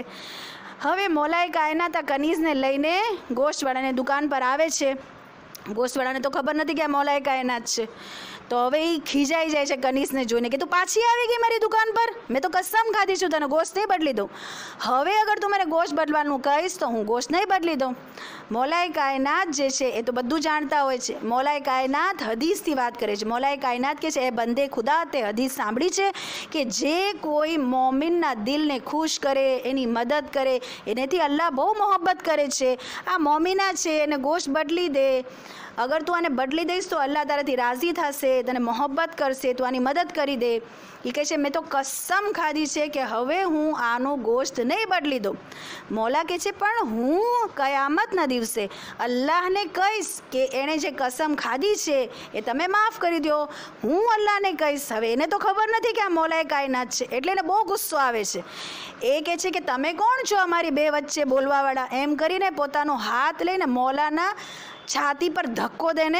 હવે મૌલાએ કાયનાત આ કનીઝને લઈને ગોશ્તવાળાની દુકાન પર આવે છે. ગોશ્તવાળાને તો ખબર નથી કે આ મૌલાએ કાયનાત છે. તો હવે એ ખીજાઈ જાય છે કનીઝને જોઈને કે તું પાછી આવી ગઈ મારી દુકાન પર, મેં તો કસમ ખાધી છું તને ગોશ્ત નહીં બદલી દઉં. હવે અગર તું મારે ગોશ્ત બદલવાનું કહીશ તો હું ગોશ્ત નહીં બદલી દઉં. મૌલાએ કાયનાત જે છે એ તો બધું જાણતા હોય છે. મૌલાએ કાયનાત હદીસથી વાત કરે છે. મૌલાએ કાયનાત કે છે એ બંદે ખુદા તે હદીસ સાંભળી છે કે જે કોઈ મોમિનના દિલને ખુશ કરે, એની મદદ કરે, એનેથી અલ્લાહ બહુ મોહબ્બત કરે છે. આ મોમિના છે એને ગોશ્ત બદલી દે, અગર તું આને બદલી દઈશ તો અલ્લાહ તારાથી રાજી થશે, તને મોહબ્બત કરશે, તું આની મદદ કરી દે. એ કહે છે મેં તો કસમ ખાધી છે કે હવે હું આનો ગોશ્ત નહીં બદલી દઉં. મૌલા કહે છે પણ હું કયામતના દિવસે અલ્લાહને કહીશ કે એણે જે કસમ ખાધી છે એ તમે માફ કરી દો. હું અલ્લાહને કહીશ. હવે એને તો ખબર નથી કે આ મૌલાએ કાયનાત છે, એટલે એને બહુ ગુસ્સો આવે છે. એ કહે છે કે તમે કોણ છો અમારી બે વચ્ચે બોલવાવાળા? એમ કરીને પોતાનો હાથ લઈને મૌલાના છાતી પર ધક્કો દઈને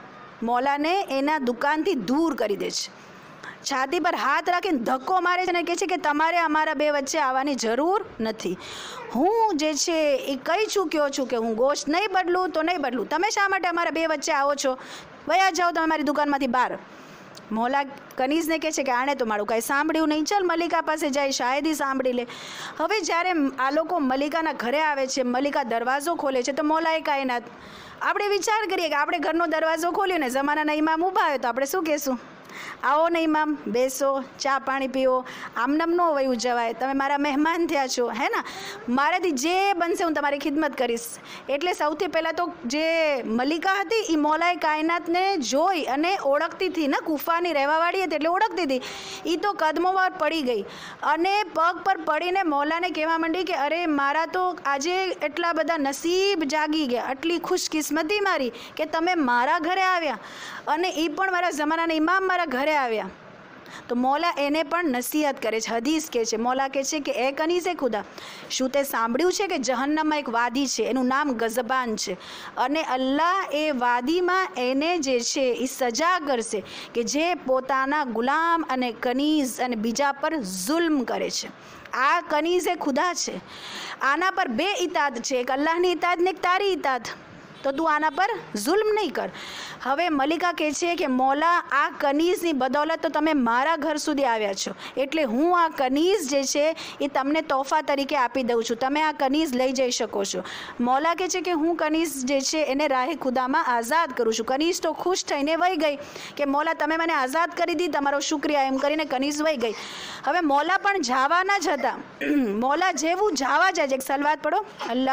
મૌલાને એના દુકાનથી દૂર કરી દે છે. છાતી પર હાથ રાખીને ધક્કો મારે છે અને કહે છે કે તમારે અમારા બે વચ્ચે આવવાની જરૂર નથી. હું જે છે એ કહી ચૂક્યો છું કે હું ગોશ્ત નહીં બદલું તો નહીં બદલું. તમે શા માટે અમારા બે વચ્ચે આવો છો? વયા જાઓ તમે મારી દુકાનમાંથી બહાર. મોલા કનીઝને કહે છે કે આણે તો મારું કાંઈ સાંભળ્યું નહીં, ચાલ મલિકા પાસે જાય, શાયદ ઈ સાંભળી લે. હવે જ્યારે આ લોકો મલિકાના ઘરે આવે છે, મલિકા દરવાજો ખોલે છે, તો મોલાએ કાયનાત આપણે વિચાર કરીએ કે આપણે ઘરનો દરવાજો ખોલ્યો ને જમાનાના ઇમામ ઊભા હોય તો આપણે શું કહેશું? આવો ને ઇમામ, બેસો, ચા પાણી પીવો. આમનામ ન વયું જવાય, તમે મારા મહેમાન થયા છો, હે ને, મારાથી જે બનશે હું તમારી ખિદમત કરીશ. એટલે સૌથી પહેલાં તો જે મલિકા હતી એ મોલાએ કાયનાતને જોઈ અને ઓળખતી હતી ને, કુફાની રહેવાવાળી હતી એટલે ઓળખતી હતી. એ તો કદમોમાં પડી ગઈ અને પગ પર પડીને મોલાને કહેવા માંડી કે અરે મારા તો આજે એટલા બધા નસીબ જાગી ગયા, આટલી ખુશકિસ્મતી મારી કે તમે મારા ઘરે આવ્યા અને એ પણ મારા જમાનાના ઇમામ મારા ઘરે આવ્યા. તો મોલા એને પણ નસીહત કરે છે. હદીસ કહે છે, મોલા કહે છે કે એ કનીઝે ખુદા, શું તે સાંભળ્યું છે કે જહન્નમમાં એક વાદી છે, એનું નામ ગઝબાન છે, અને અલ્લાહ એ વાદીમાં એને જે છે એ સજા કરશે કે જે પોતાના ગુલામ અને કનીઝ અને બીજા પર જુલ્મ કરે છે. આ કનીઝે ખુદા છે, આના પર બે ઇતાદ છે, એક અલ્લાહની ઇતાદ ને એક તારી ઇતાદ, તો તું આના પર જુલ્મ નહીં કર. હવે મલિકા કહે છે કે મોલા આ કનીઝની બદૌલત તો તમે મારા ઘર સુધી આવ્યા છો, એટલે હું આ કનીઝ જે છે એ તમને તોહફા તરીકે આપી દઉં છું, તમે આ કનીઝ લઈ જઈ શકો છો. મોલા કહે છે કે હું કનીઝ જે છે એને રાહે ખુદામાં આઝાદ કરું છું. કનીઝ તો ખુશ થઈને વહી ગઈ કે મોલા તમે મને આઝાદ કરી દીધી, તમારો શુક્રિયા, એમ કરીને કનીઝ વહી ગઈ. હવે મોલા પણ જવાના જ હતા. મોલા જેવું જવા જાય છે, એક સલવાત પડો,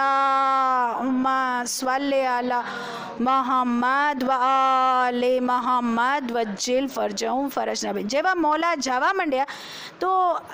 અલ્લાહુમ્મા સ્વલ્લી અલા મુહમ્મદ વ આલે મુહમ્મદ વજ્જિલ ફરજહુમ ફરજ નબી. જેવા મોલા જવા માંડ્યા તો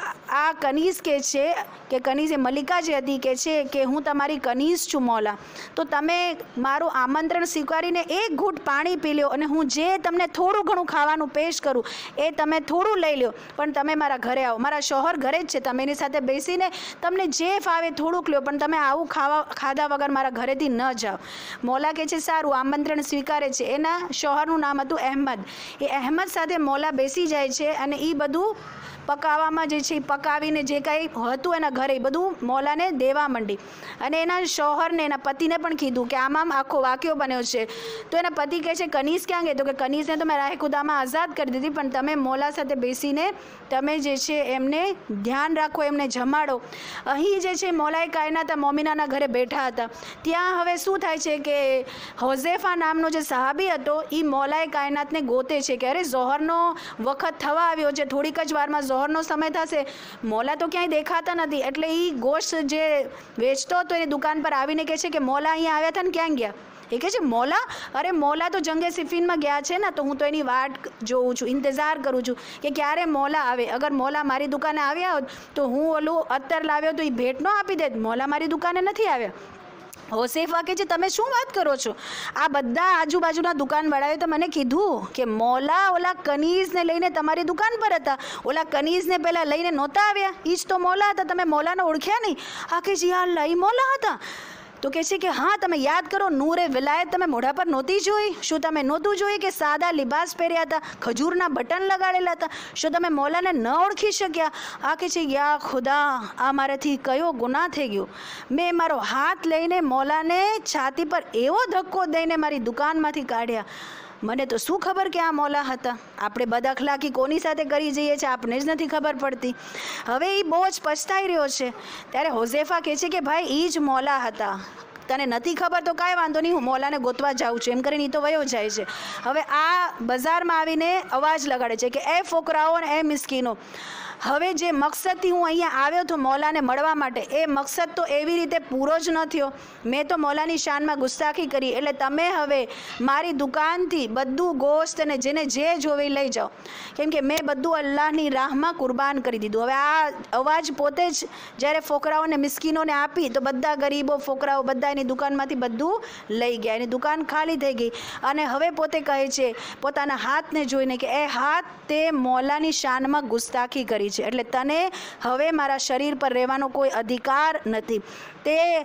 આ કનીઝ કહે છે કે કનીઝ એ મલિકા જે હતી કહે છે કે હું તમારી કનીઝ છું મોલા, તો તમે મારું આમંત્રણ સ્વીકારીને એક ઘૂંટ પાણી પી લો અને હું જે તમને થોડું ઘણું ખાવાનું પેશ કરું એ તમે થોડું લઈ લો, પણ તમે મારા ઘરે આવો. મારા શોહર ઘરે જ છે, તમે એની સાથે બેસીને તમને જે ફાવે થોડુંક લો, પણ તમે આવું ખાવા ખાધા વગર મારા ઘરેથી ન જાઓ. મોલા કહે છે સારું, આમંત્રણ સ્વીકારે છે. એના શોહરનું નામ હતું અહેમદ. એ અહેમદ સાથે મોલા બેસી જાય છે અને એ બધું પકાવવામાં જે છે પકાવીને જે કાંઈ હતું એના ઘરે બધું મોલાને દેવા માંડી. અને એના શોહરને એના પતિને પણ કીધું કે આમ આમ આખો વાક્યો બન્યો છે. તો એના પતિ કહે છે કનીઝ ક્યાં ગઈ? તો કે કનીઝને તો મેં રાહે ખુદામાં આઝાદ કરી દીધી, પણ તમે મોલા સાથે બેસીને તમે જે છે એમને ધ્યાન રાખો, એમને જમાડો. અહીં જે છે મોલાએ કાયનાત મોમિનાના ઘરે બેઠા હતા. ત્યાં હવે શું થાય છે કે હોઝેફા નામનો જે સહાબી હતો એ મોલાએ કાયનાતને ગોતે છે કે અરે ઝોહરનો વખત થવા આવ્યો છે, થોડીક જ વારમાં ઝોહરનો સમય થશે. મોલા તો ક્યાંય દેખાતા નથી, એટલે એ ગોશ્ત જે વેચતો હતો એની દુકાન પર આવીને કહે છે કે મોલા અહીંયા આવ્યા હતા ને ક્યાં ગયા? એ કહે છે મોલા, અરે મોલા તો જંગે સિફીનમાં ગયા છે ને, તો હું તો એની વાટ જોઉં છું, ઇંતજાર કરું છું કે ક્યારે મોલા આવે. અગર મોલા મારી દુકાને આવ્યા હોત તો હું ઓલું અત્તર લાવ્યો તો એ ભેટ ન આપી દેત. મોલા મારી દુકાને નથી આવ્યા. હોસેફા કહે છે તમે શું વાત કરો છો? આ બધા આજુબાજુના દુકાનવાળાએ તો મને કીધું કે મોલા ઓલા કનીઝને લઈને તમારી દુકાન પર હતા, ઓલા કનીઝને પહેલાં લઈને નહોતા આવ્યા, એ જ તો મોલા હતા, તમે મોલાને ઓળખ્યા નહીં? આ કે જી હા લઈ મોલા હતા. તો કહે છે કે હા તમે યાદ કરો, નૂરે વિલાયત તમે મોઢા પર નહોતી જોઈ? શું તમે નહોતું જોઈ કે સાદા લિબાસ પહેર્યા હતા, ખજૂરના બટન લગાડેલા હતા? શું તમે મોલાને ન ઓળખી શક્યા? આ કહે છે યા ખુદા, આ મારાથી કયો ગુનાહ થઈ ગયો. મેં મારો હાથ લઈને મોલાને છાતી પર એવો ધક્કો દઈને મારી દુકાનમાંથી કાઢ્યા. મને તો શું ખબર કે આ મોલા હતા. આપણે બદઅખલાકી કોની સાથે કરી જઈએ છીએ આપણે જ નથી ખબર પડતી. હવે એ બહુ જ પછતાઈ રહ્યો છે. ત્યારે હોઝેફા કહે છે કે ભાઈ એ જ મોલા હતા, તને નથી ખબર તો કાંઈ વાંધો નહીં, હું મોલાને ગોતવા જાઉં છું, એમ કરીને એ તો વયો જાય છે. હવે આ બજારમાં આવીને અવાજ લગાડે છે કે એ ફોકરાઓ અને એ મિસ્કીનો, હવે જે મકસદથી હું અહીંયા આવ્યો હતો મોલાને મળવા માટે, એ મકસદ તો એવી રીતે પૂરો જ ન થયો. મેં તો મોલાની શાનમાં ગુસ્તાખી કરી, એટલે તમે હવે મારી દુકાનથી બધું ગોશ્ત અને જેને જે જોવે લઈ જાઓ, કેમ કે મેં બધું અલ્લાહની રાહમાં કુરબાન કરી દીધું. હવે આ અવાજ પોતે જ જ્યારે ફોકરાઓને મિસ્કીનોને આપી તો બધા ગરીબો ફોકરાઓ બધા એની દુકાનમાંથી બધું લઈ ગયા, એની દુકાન ખાલી થઈ ગઈ. અને હવે પોતે કહે છે પોતાના હાથને જોઈને કે એ હાથ તે મોલાની શાનમાં ગુસ્તાખી કરી છે, એટલે તને હવે મારા શરીર પર રહેવાનો કોઈ અધિકાર નથી. તે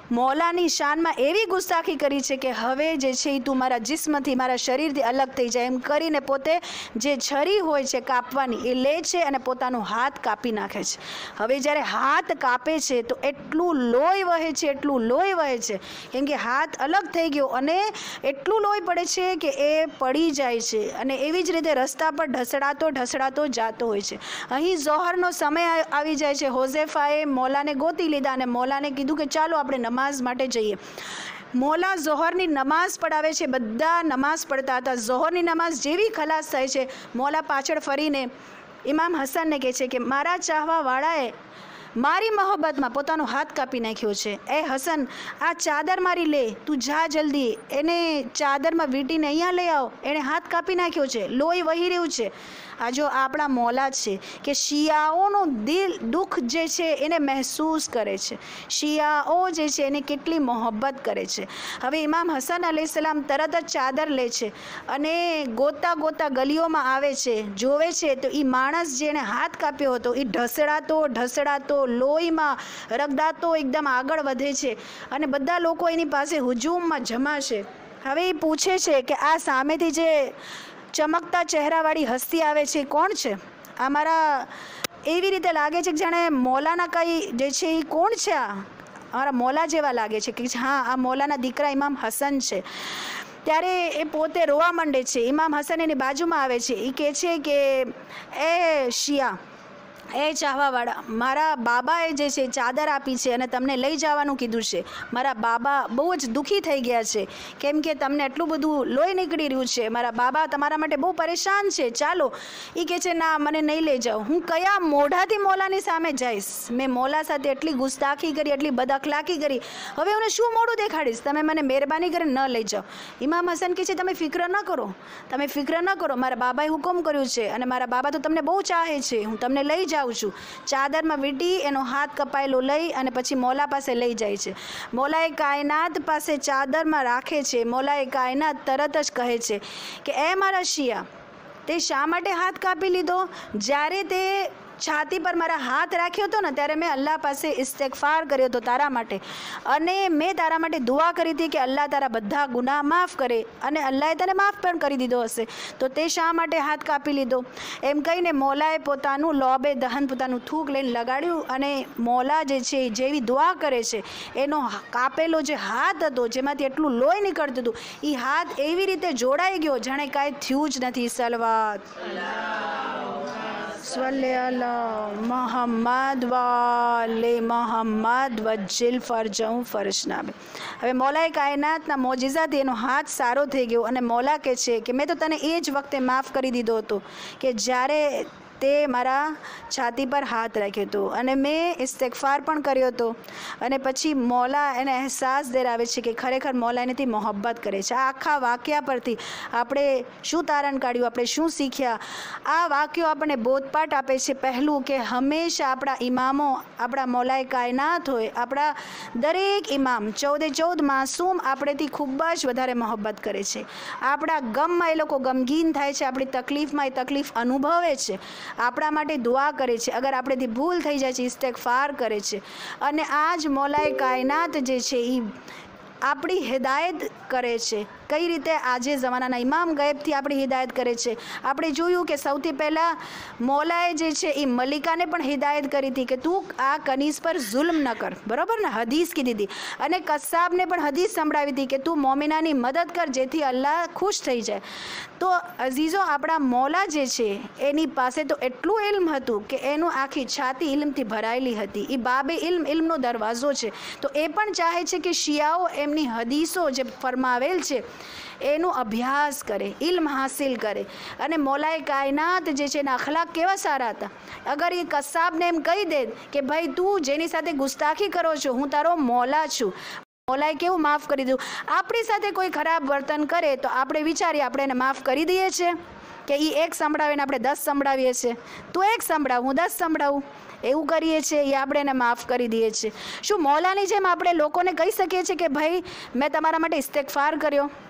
મૌલાની શાનમાં એવી ગુસ્તાખી કરી છે કે હવે જે છે એ તું મારા જિસ્મથી મારા શરીરથી અલગ થઈ જાય એમ કરીને પોતે જે છરી હોય છે કાપવાની એ લે છે અને પોતાનો હાથ કાપી નાખે છે. હવે જ્યારે હાથ કાપે છે તો એટલું લોહી વહે છે, એટલું લોહી વહે છે કેમ કે હાથ અલગ થઈ ગયો અને એટલું લોહી પડે છે કે એ પડી જાય છે અને એવી જ રીતે રસ્તા પર ઢસડાતો ઢસડાતો જાતો હોય છે. અહીં ઝોહરનો સમય આવી જાય છે. હોઝેફાએ મૌલાને ગોતી લીધા અને મૌલાને કીધું કે ચાલો આપણે નમાઝ માટે જઈએ. મૌલા ઝોહરની નમાઝ પઢાવે છે. બધા નમાઝ પડતા હતા. ઝોહરની નમાઝ જેવી ખલાસ થાય છે, મૌલા પાછળ ફરીને ઇમામ હસનને કહે છે કે મારા ચાહવાવાળાએ મારી મોહબ્બતમાં પોતાનો હાથ કાપી નાખ્યો છે. એ હસન, આ ચાદર મારી લે, તું જા જલ્દી, એને ચાદરમાં વીંટીને અહીંયા લઈ આવો, એણે હાથ કાપી નાખ્યો છે, લોહી વહી રહ્યું છે. આ જો આપણા મૌલા છે કે શિયાઓનું દિલ દુઃખ જે છે એને મહેસૂસ કરે છે. શિયાઓ જે છે એને કેટલી મોહબ્બત કરે છે. હવે ઇમામ હસન અલૈહિસ્સલામ તરત જ ચાદર લે છે અને ગોતા ગોતા ગલીઓમાં આવે છે, જોવે છે તો એ માણસ જેણે હાથ કાપ્યો હતો એ ઢસડાતો ઢસડાતો લોહીમાં રગડાતો એકદમ આગળ વધે છે અને બધા લોકો એની પાસે હુજુમમાં જમાશે. હવે એ પૂછે છે કે આ સામેથી જે ચમકતા ચહેરાવાળી હસ્તી આવે છે કોણ છે? આ મારા એવી રીતે લાગે છે કે જાણે મૌલાના કંઈ જે છે એ કોણ છે? આ અમારા મૌલા જેવા લાગે છે કે હા, આ મૌલાના દીકરા ઇમામ હસન છે. ત્યારે એ પોતે રોવા માંડે છે. ઇમામ હસન એની બાજુમાં આવે છે. એ કહે છે કે એ શિયા, એ ચાહવાવાળા, મારા બાબાએ જે છે ચાદર આપી છે અને તમને લઈ જવાનું કીધું છે. મારા બાબા બહુ જ દુઃખી થઈ ગયા છે કેમ કે તમને એટલું બધું લોહી નીકળી રહ્યું છે. મારા બાબા તમારા માટે બહુ પરેશાન છે. ચાલો. એ કહે છે ના, મને નહીં લઈ જાઓ. હું કયા મોઢાથી મૌલાની સામે જઈશ? મેં મૌલા સાથે એટલી ગુસ્તાખી કરી, એટલી બદઅખલાકી કરી, હવે હું શું મોઢું દેખાડીશ? તમે મને મહેરબાની કરીને ન લઈ જાઓ. ઇમામ હસન કહે છે તમે ફિક્ર ન કરો, તમે ફિક્ર ન કરો, મારા બાબાએ હુકમ કર્યું છે અને મારા બાબા તો તમને બહુ ચાહે છે, હું તમને લઈ જાઉં છું. ચાદરમાં વીંટી એનો હાથ કપાયેલો લઈ અને પછી મૌલા પાસે લઈ જાય છે. મૌલાએ કાયનાત પાસે ચાદરમાં રાખે છે. મૌલાએ કાયનાત તરત જ કહે છે કે એ મારા શિયા, તે શા માટે હાથ કાપી લીધો? જ્યારે તે છાતી પર મારા હાથ રાખ્યો હતો ને ત્યારે મેં અલ્લાહ પાસે ઇસ્તિગફાર કર્યો હતો તારા માટે, અને મેં તારા માટે દુઆ કરી હતી કે અલ્લાહ તારા બધા ગુનાહ માફ કરે, અને અલ્લાહે તને માફ પણ કરી દીધો હશે, તો તે શા માટે હાથ કાપી લીધો? એમ કહીને મૌલાએ પોતાનું લોબે દહન, પોતાનું થૂક લઈને લગાડ્યું અને મૌલા જે છે જેવી દુઆ કરે છે એનો કાપેલો જે હાથ હતો જેમાંથી એટલું લોહી નીકળતું હતું એ હાથ એવી રીતે જોડાઈ ગયો જાણે કાંઈ થયું જ નથી. સલવાત સલ્લે અલા મોહમ્મદ વાલે મોહમ્મદ વજ્જિલ ફરજહુ ફરજનાબે. હવે મૌલાએ કાયનાતના મોજિઝાથી એનો હાથ સારો થઈ ગયો અને મૌલા કહે છે કે મેં તો તને એ જ વખતે માફ કરી દીધો હતો કે જ્યારે તે મારા છાતી પર હાથ રાખ્યો હતો અને મેં ઇસ્તિગફાર પણ કર્યો હતો. અને પછી મૌલા એને અહેસાસ દેરાવે છે કે ખરેખર મૌલા એનાથી મોહબ્બત કરે છે. આ આખા વાક્યા પરથી આપણે શું તારણ કાઢ્યું, આપણે શું શીખ્યા? આ વાક્યો આપણને બોધપાઠ આપે છે પહેલું કે હંમેશા આપણા ઇમામો, આપણા મૌલાએ કાયનાત હોય, આપણા દરેક ઇમામ ચૌદે ચૌદ માસૂમ આપણેથી ખૂબ જ વધારે મોહબ્બત કરે છે. આપણા ગમમાં એ લોકો ગમગીન થાય છે, આપણી તકલીફમાં એ તકલીફ અનુભવે છે, આપણા માટે દુઆ કરે છે, અગર આપણેથી ભૂલ થઈ જાય છે ઇસ્તિગફાર કરે છે. અને આ જ મૌલાએ કાયનાત જે છે એ આપણી હિદાયત કરે છે. કઈ રીતે? આજે જમાનાના ઇમામ ગૈબથી આપણી હિદાયત કરે છે. આપણે જોયું કે સૌથી પહેલાં મૌલાએ જે છે એ મલિકાને પણ હિદાયત કરી હતી કે તું આ કનીઝ પર જુલ્મ ન કર, બરાબર ને? હદીસ કીધી હતી. અને કસ્સાબને પણ હદીસ સંભળાવી હતી કે તું મોમિનાની મદદ કર જેથી અલ્લાહ ખુશ થઈ જાય. તો અઝીઝો, આપણા મૌલા જે છે એની પાસે તો એટલું ઇલ્મ હતું કે એનું આખી છાતી ઇલ્મથી ભરાયેલી હતી. એ બાબે ઇલ્મ, ઇલ્મનો દરવાજો છે. તો એ પણ ચાહે છે કે શિયાઓ એમની હદીસો જે ફરમાવેલ છે એનો અભ્યાસ કરે, ઇલ્મ હાસિલ કરે. અને મૌલાએ કાયનાત જે છે એના અખલાક કેવા સારા હતા. અગર એ કસ્સાબને એમ કહી દે કે ભાઈ તું જેની સાથે ગુસ્તાખી કરો છો હું તારો મૌલા છું, મૌલાએ કેવું માફ કરી દીધું. આપણી સાથે કોઈ ખરાબ વર્તન કરે તો આપણે વિચારીએ આપણે એને માફ કરી દઈએ છીએ કે એ એક સંભળાવીને આપણે દસ સંભળાવીએ છીએ, તું એક સંભળાવ હું દસ સંભળાવું, એવું કરીએ છીએ, એ આપણે એને માફ કરી દઈએ છીએ. શું મૌલાની જેમ આપણે લોકોને કહી શકીએ છીએ કે ભાઈ મેં તમારા માટે ઇસ્તિગફાર કર્યો?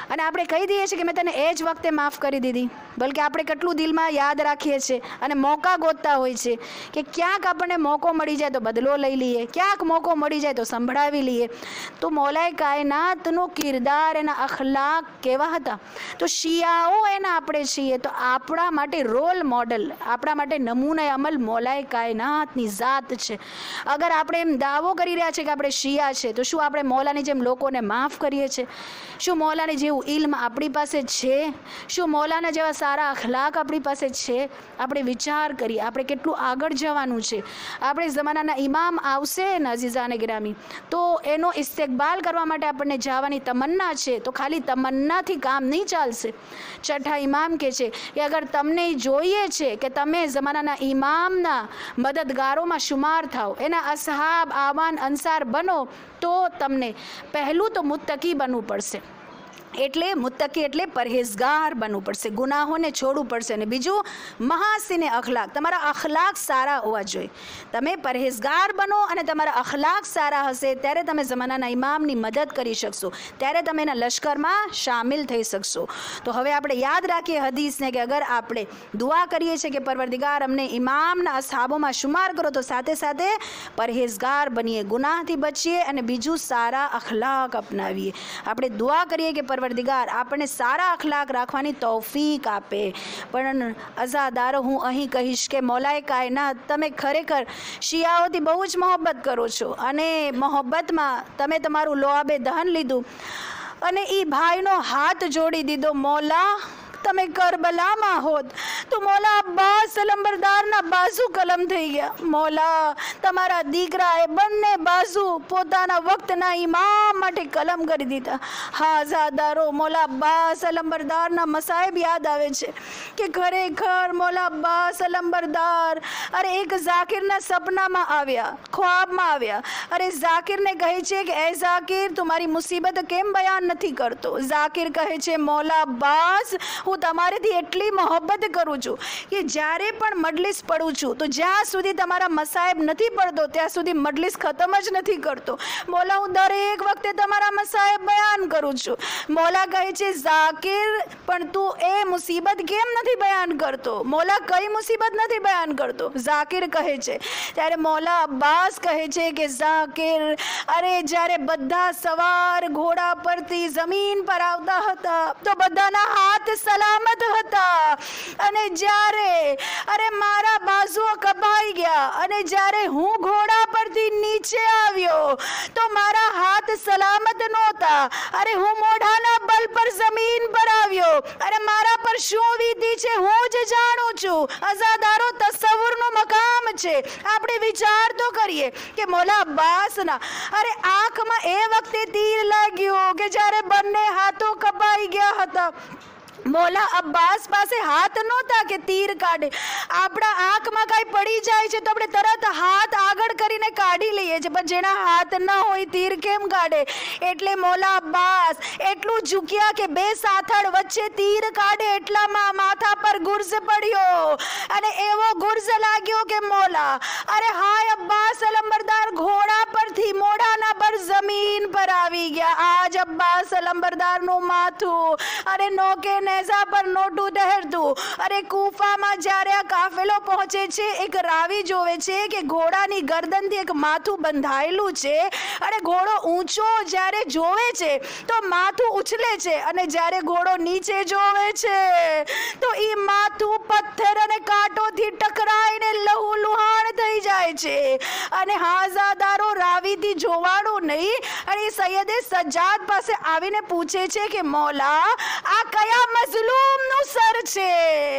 અને આપણે કહી દઈએ છીએ કે મેં તને એ જ વખતે માફ કરી દીધી, બલકે આપણે કેટલું દિલમાં યાદ રાખીએ છીએ અને મોકા ગોતતા હોય છે કે ક્યાંક આપણને મોકો મળી જાય તો બદલો લઈ લઈએ, ક્યાંક મોકો મળી જાય તો સંભળાવી લઈએ. તો મૌલાએ કાયનાતનો કિરદાર, એના અખલાક કેવા હતા? તો શિયાઓ એના આપણે છીએ, તો આપણા માટે રોલ મોડલ, આપણા માટે નમૂને અમલ મૌલાએ કાયનાતની ઝાત છે. અગર આપણે એમ દાવો કરી રહ્યા છીએ કે આપણે શિયા છે, તો શું આપણે મૌલાની જેમ લોકોને માફ કરીએ છીએ? શું મૌલાની જેવું ઇલ્મ આપણી પાસે છે? શું મૌલાના જેવા સારા અખલાક આપણી પાસે છે? આપણે વિચાર કરીએ આપણે કેટલું આગળ જવાનું છે. આપણે જમાનાના ઇમામ આવશે ને અઝીઝાને ગિરામી, તો એનો ઇસ્તેકબાલ કરવા માટે આપણને જવાની તમન્ના છે. તો ખાલી તમન્નાથી કામ નહીં ચાલશે. છઠ્ઠા ઇમામ કહે છે કે અગર તમને જોઈએ છે કે તમે જમાનાના ઇમામના મદદગારોમાં શુમાર થાઓ, એના અસહાબ આવાન અંસાર બનો, તો તમને પહેલું તો મુત્તકી બનવું પડશે. એટલે મુત્તકી એટલે પરહેઝગાર બનવું પડશે, ગુનાહોને છોડવું પડશે. અને બીજું મહાસીને અખલાક, તમારા અખલાક સારા હોવા જોઈએ. તમે પરહેઝગાર બનો અને તમારા અખલાક સારા હશે ત્યારે તમે જમાનાના ઇમામની મદદ કરી શકશો, ત્યારે તમે એના લશ્કરમાં શામિલ થઈ શકશો. તો હવે આપણે યાદ રાખીએ હદીસને કે અગર આપણે દુઆ કરીએ છીએ કે પરવરદિગાર અમને ઇમામના અસહાબોમાં શુમાર કરો, તો સાથે સાથે પરહેઝગાર બનીએ, ગુનાહથી બચીએ અને બીજું સારા અખલાક અપનાવીએ. આપણે દુઆ કરીએ કે પરવરદિગાર આપણને સારા અખલાક રાખવાની તૌફીક આપે. પણ અઝાદારો, હું અહીં કહીશ કે મૌલાએ કાયનાત તમે ખરેખર શિયાઓથી બહુ જ મોહબ્બત કરો છો અને મોહબ્બતમાં તમે તમારું લોઆબે દહન લીધું અને એ ભાઈનો હાથ જોડી દીધો. મૌલા તમે કરબલામાં હોત તો મૌલા અબ્બાસ લંબરદારના બાજુ કલમ થઈ ગયા. મૌલા તમારા દીકરાએ બંને બાજુ પોતાના વખતના ઇમામ માટે કલમ કરી દીધા. હા ઝાદારો, મૌલા અબ્બાસ લંબરદારના મસાયબ યાદ આવે છે કે ખરેખર મૌલા અબ્બાસ લંબરદાર અરે એક ઝાકિરના સપનામાં આવ્યા, ખ્વાબમાં આવ્યા. અરે ઝાકિરને કહે છે કે એ ઝાકિર તમારી મુસીબત કેમ બયાન નથી કરતો? ઝાકિર કહે છે મૌલા અબ્બાસ હું તમારેથી એટલી મોહબ્બત કરું છું કે જ્યારે પણ મજલિસ પડું છું તો જ્યાં સુધી તમારા મસાયબ નથી પડતો ત્યાં સુધી મજલિસ ખતમ જ નથી કરતો. મૌલા હું દરેક વખતે તમારા મસાયબ બયાન કરું છું. મૌલા કહે છે ઝાકિર પણ તું એ મુસીબત કેમ નથી બયાન કરતો? મૌલા કઈ મુસીબત નથી બયાન કરતો? ઝાકિર કહે છે. ત્યારે મૌલા અબ્બાસ કહે છે કે ઝાકિર અરે જ્યારે બધા સવાર ઘોડા પરથી જમીન પર આવતા હતા તો બધાના હાથ સલામત હતા અને જ્યારે અરે મારા બાજુઓ કપાઈ ગયા અને જ્યારે હું ઘોડા પરથી નીચે આવ્યો તો મારા હાથ સલામત નહોતા. અરે હું મોઢાના બલ પર જમીન પર આવ્યો. અરે મારા પર શું વીતી છે હું જ જાણું છું. અઝાદારો, તસવ્વુરનો મકામ છે. આપણે વિચાર તો કરીએ કે મૌલા અબ્બાસના અરે આંખમાં એ વખતે તીર લાગ્યું કે જ્યારે બંને હાથો કપાઈ ગયા હતા. મૌલા અબ્બાસ પાસે હાથ નહોતા કે તીર કાઢે. આપણા આંખમાં કાંઈ પડી જાય છે તો આપણે તરત હાથ આગળ કરીને કાઢી લઈએ છીએ, પણ જેના હાથ ન હોય તીર કેમ કાઢે? એટલે મૌલા અબ્બાસ એટલું ઝૂક્યા કે બે સાથળ વચ્ચે તીર કાઢે એટલામાં માથા પર ગુર્ઝ પડ્યો અને એવો ગુર્ઝ લાગ્યો કે મૌલા અરે હાય અબ્બાસ લંબરદાર ઘોડા પરથી મોઢાના પર જમીન પર આવી ગયા. આજ અબ્બાસ લંબરદારનું માથું અરે નોકે નેઝા પર નોટું દહેરતું. અરે કૂફામાં જ્યારે આ કાફેલો પહોંચે છે એક રાવી જોવે છે કે ઘોડાની ગરદનથી એક માથું બંધાયેલું છે. અને ઘોડો ઊંચો જ્યારે જોવે છે તો માથું ઉછલે છે અને જ્યારે ઘોડો નીચે જોવે છે તો એ માથું પથ્થર અને કાંટોથી ટકરાઈને લહુ લુહાણ થઈ જાય છે. અને હાઝાદારો રાવીથી જોવાનું નહીં અને સૈયદે સજ્જાદ પાસે આવીને પૂછે છે કે મૌલા આ કયા મઝલૂમનું સર છે?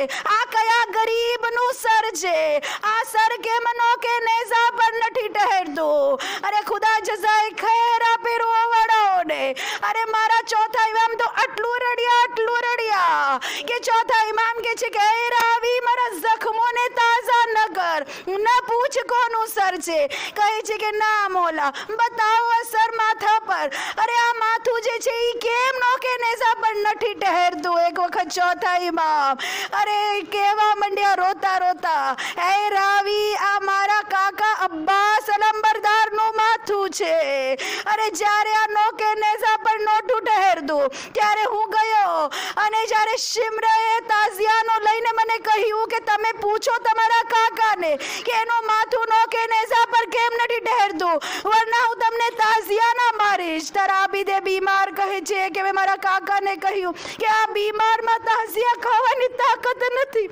આ કયા ગરીબનું સર છે? આ સર કેમ નોકે નેઝા પર નથી ટહેરતું? અરે ખુદા જઝાએ ખૈર આપે રોવાળાઓને. અરે મારા ચોથા ઇમામ તો આટલું રડ્યા આટલું રડ્યા કે ચોથા ઇમામ કે છે કે એ રાવી મારા જખમોને તાજા ન કર, ન પૂછ કોનું સર છે. કહે છે કે ના મૌલા બતાવો અસર માથા પર. અરે આ માથું જે છે એ કેમ નોકે નેઝા પર નથી ટહેરતું? એક વખત ચોથા ઇમામ અરે કેવા મંડ્યા રોતા રોતા, એ રાવી આ મારા કાકા અબ્બાસ લંબરદારનું માથું છે. અરે જ્યારે આ નોકે નેઝા પર નો મોઢું ઠહેર દઉં. ત્યારે હું ગયો અને જ્યારે શિમરાએ તાઝિયાનો લઈને મને કહ્યું કે તમે પૂછો તમારા કાકાને કે એનું માથું નો કે નેઝા પર કેમ નથી ઠહેરતું, વરના હું તમને તાઝિયા ના મારીશ. તારા આબિદે બીમાર કહે છે કે મેં મારા કાકાને કહ્યું કે આ બીમારમાં તાઝિયા ખાવાની તાકાત નથી.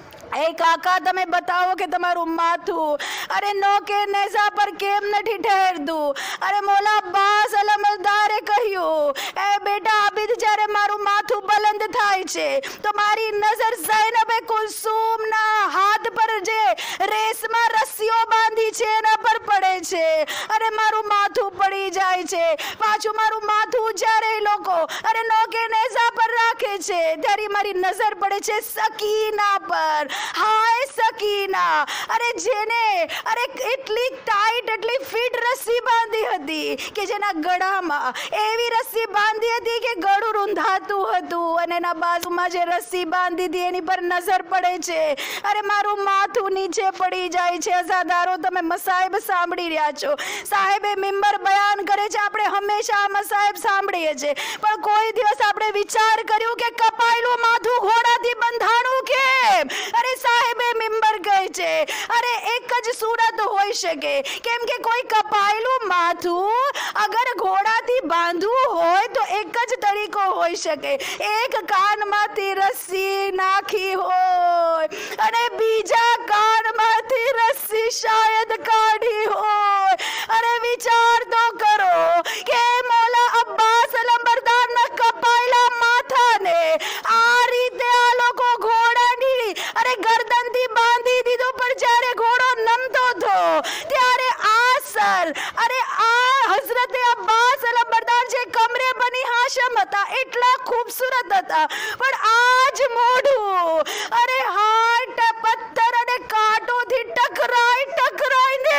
એ કાકા તમે બતાવો કે તમારું માથું અરે નો કે નેઝા પર કેમ નથી ઠહેરતું. અરે મોલા અબ્બાસ અલમદારે કહ્યું, એ બેટા આબિદ, જ્યારે મારું માથું બલંદ થાય છે તો મારી નજર ઝૈનબે કુલસુમના હાથ પર જે રેસમાં રસ્સીઓ બાંધી છે એના પર પડે છે. અરે મારું માથું પડી જાય છે. પાછું મારું માથું જ્યારે લોકો અરે નો કે નેઝા પર રાખે છે ત્યારે મારી નજર પડે છે સકીના પર. હાય સકીના, અરે જેને અરે એટલી ટાઈટ એટલી ફિટ રસ્સી બાંધી હતી કે જેના ગળામાં એવી રસ્સી બાંધી હતી કે ગળું રૂંધાતું હતું અને એના બાજુમાં જે રસ્સી બાંધી હતી એની પર નજર પડે છે. અરે મારું માથું નીચે પડી જાય છે. અઝાદારો, તમે મસાહેબ સાંભળી રહ્યા છો. સાહેબે મિંબર બયાન કરે છે, આપણે હંમેશા આ મસાહેબ સાંભળીએ છીએ, પણ કોઈ દિવસ આપણે વિચાર કર્યું કે કપાયેલું માથું ઘોડાથી બંધાણું કેમ? અરે સાહેબે મિંબર કહે છે અરે એક જ સુરત હોઈ શકે, કેમ કે કોઈ કપાયેલું માથું અગર ઘોડાથી બાંધવું હોય તો એક જ તરીકો હોઈ શકે, એક કાનમાંથી રસ્સી નાખી હોય અને બીજા કાનમાંથી રસ્સી શાયદ કાઢી હોય. અરે વિચાર તો કરો કે મોલા અબ્બાસ અલમબરદારના કપાયેલા માથાને આ રીતે આ લોકો ઘોડાની અરે ગરદનથી બાંધી દીધું. પણ જ્યારે ઘોડો નમતો હતો ત્યારે આ સર અરે આ હઝરત અબ્બાસ અલમબરદાર જે કમરે બની હાશમ હતા એટલા ખૂબસૂરત હતા, પણ આ જ મોઢું અરે હાટ પથ્થર અને કાંટોથી ટકરાઈ ટકરાઈને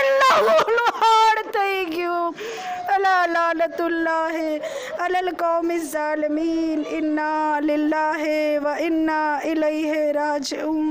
લોહાડ થઈ ગયું. અલા લાનતુલ્લાહ અલલ કૌમિ ઝાલિમીન. ઇન્ના લિલ્લાહિ વ ઇન્ના ઇલૈહિ રાજિઉન.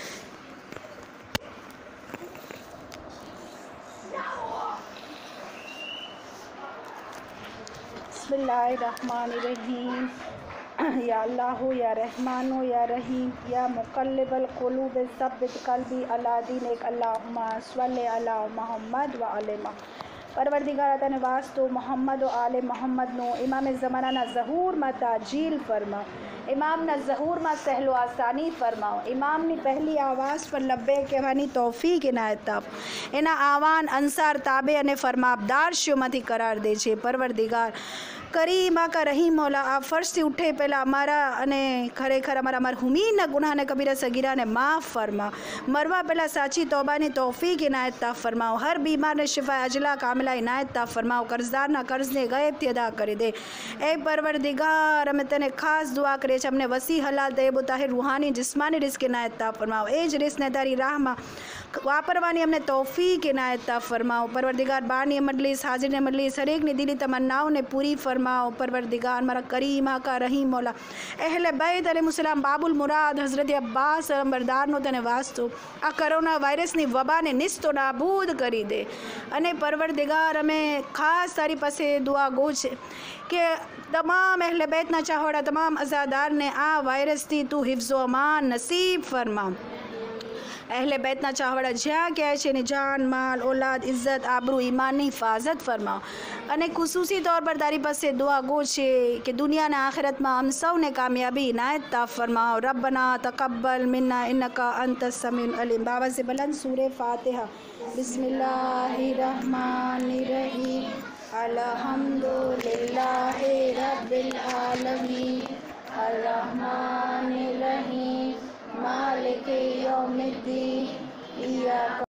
बिस्मिल्लाहिर्रहमानिर्रहीम. या अल्लाह या रहमानो या रहीम या मुक़ल्लिबल क़ुलूब सब्बित क़ल्बी अला दीनिक अल्लाहुम्मा सल्लि अला मुहम्मद व आले मुहम्मद. परवरदिगार तने वास्तो मोहम्मद व आले मोहम्मदनो इमाम ज़मानाना ज़हूરમાં તાજીલ ફરમાવો, ઇમામના ઝહૂરમાં સહેલો આસાની ફરમાવો, ઇમામની પહેલી આવાઝ પર લબ્બે કહેવાની તૌફીક ઇનાયત આપો. એના આવાન અંસાર તાબે અને ફરમાબદારશીઓમાંથી કરાર દે છે. પરવરદિગાર કરીમા કા રહીમ મૌલા, આ ફર્શથી ઉઠે પહેલાં અમારા અને ખરેખર અમારા મરહુમીના ગુનાહને કબીરા સગીરાને માફ ફરમાવો. મરવા પહેલાં સાચી તોબાની તૌફીક ઇનાયત તા ફરમાવો. હર બીમારને શિફા અજલા કામિલા ઇનાયત તા ફરમાવો. કર્જદારના કર્જને ગેબથી અદા કરી દે. એ પરવરદિગાર, અમે તને ખાસ દુઆ કરીએ છીએ, અમને વસી હલાલ તૈયબ તાહિર રૂહાની જિસ્માની રિસ્ક ઇનાયત તા ફરમાવો. એ જ રિસ્કને તારી રાહમાં વાપરવાની અમને તૌફીક ઇનાયત તા ફરમાવો. પરવરદિગાર બારની મજલિસ હાજરીને મજલિસ હરેકની દિલી તમન્નાઓને પૂરી ફરમાવો. પરવરદિગાર મારા કરીમા કા રહીમ મૌલા, અહેલે બૈત અલૈહિસ્સલામ બાબુલ મુરાદ હઝરત અબ્બાસ અલમબરદારનો તને વાસ્તો આ કોરોના વાયરસની વબાને નિસ્તો નાબૂદ કરી દે. અને પરવરદિગાર અમે ખાસ તારી પાસે દુઆ ગો છે કે તમામ અહેલે બૈતના ચાહવાળા તમામ અઝાદારને આ વાયરસથી તું હિફ્ઝો અમાન નસીબ ફરમા. અહેલે બૈતના ચાહવાળા જ્યાં ક્યાંય છે એની જાન માલ ઓલાદ ઇઝ્ઝત આબરૂ ઈમાનની હિફાજત ફરમાવો. અને ખુશૂસી તौर પર તારી પાસે દુઆ ગો છે કે દુનિયાના આખિરતમાં હમ સૌને કામયાબી ઇનાયત તા ફરમાવો. રબ્બના તકબ્બલ મિન્ના ઇન્નકા અંતસ સમીઉલ અલીમ. બાબા से बुलंद सूरे फातिहा. बिस्मिल्लाहिर रहमानिर रहीम. अल्हम्दुलिल्लाहि रब्बिल आलमीन. अर्रहमानिर रहीम. मालिक यौमिद्दीन. इय्याका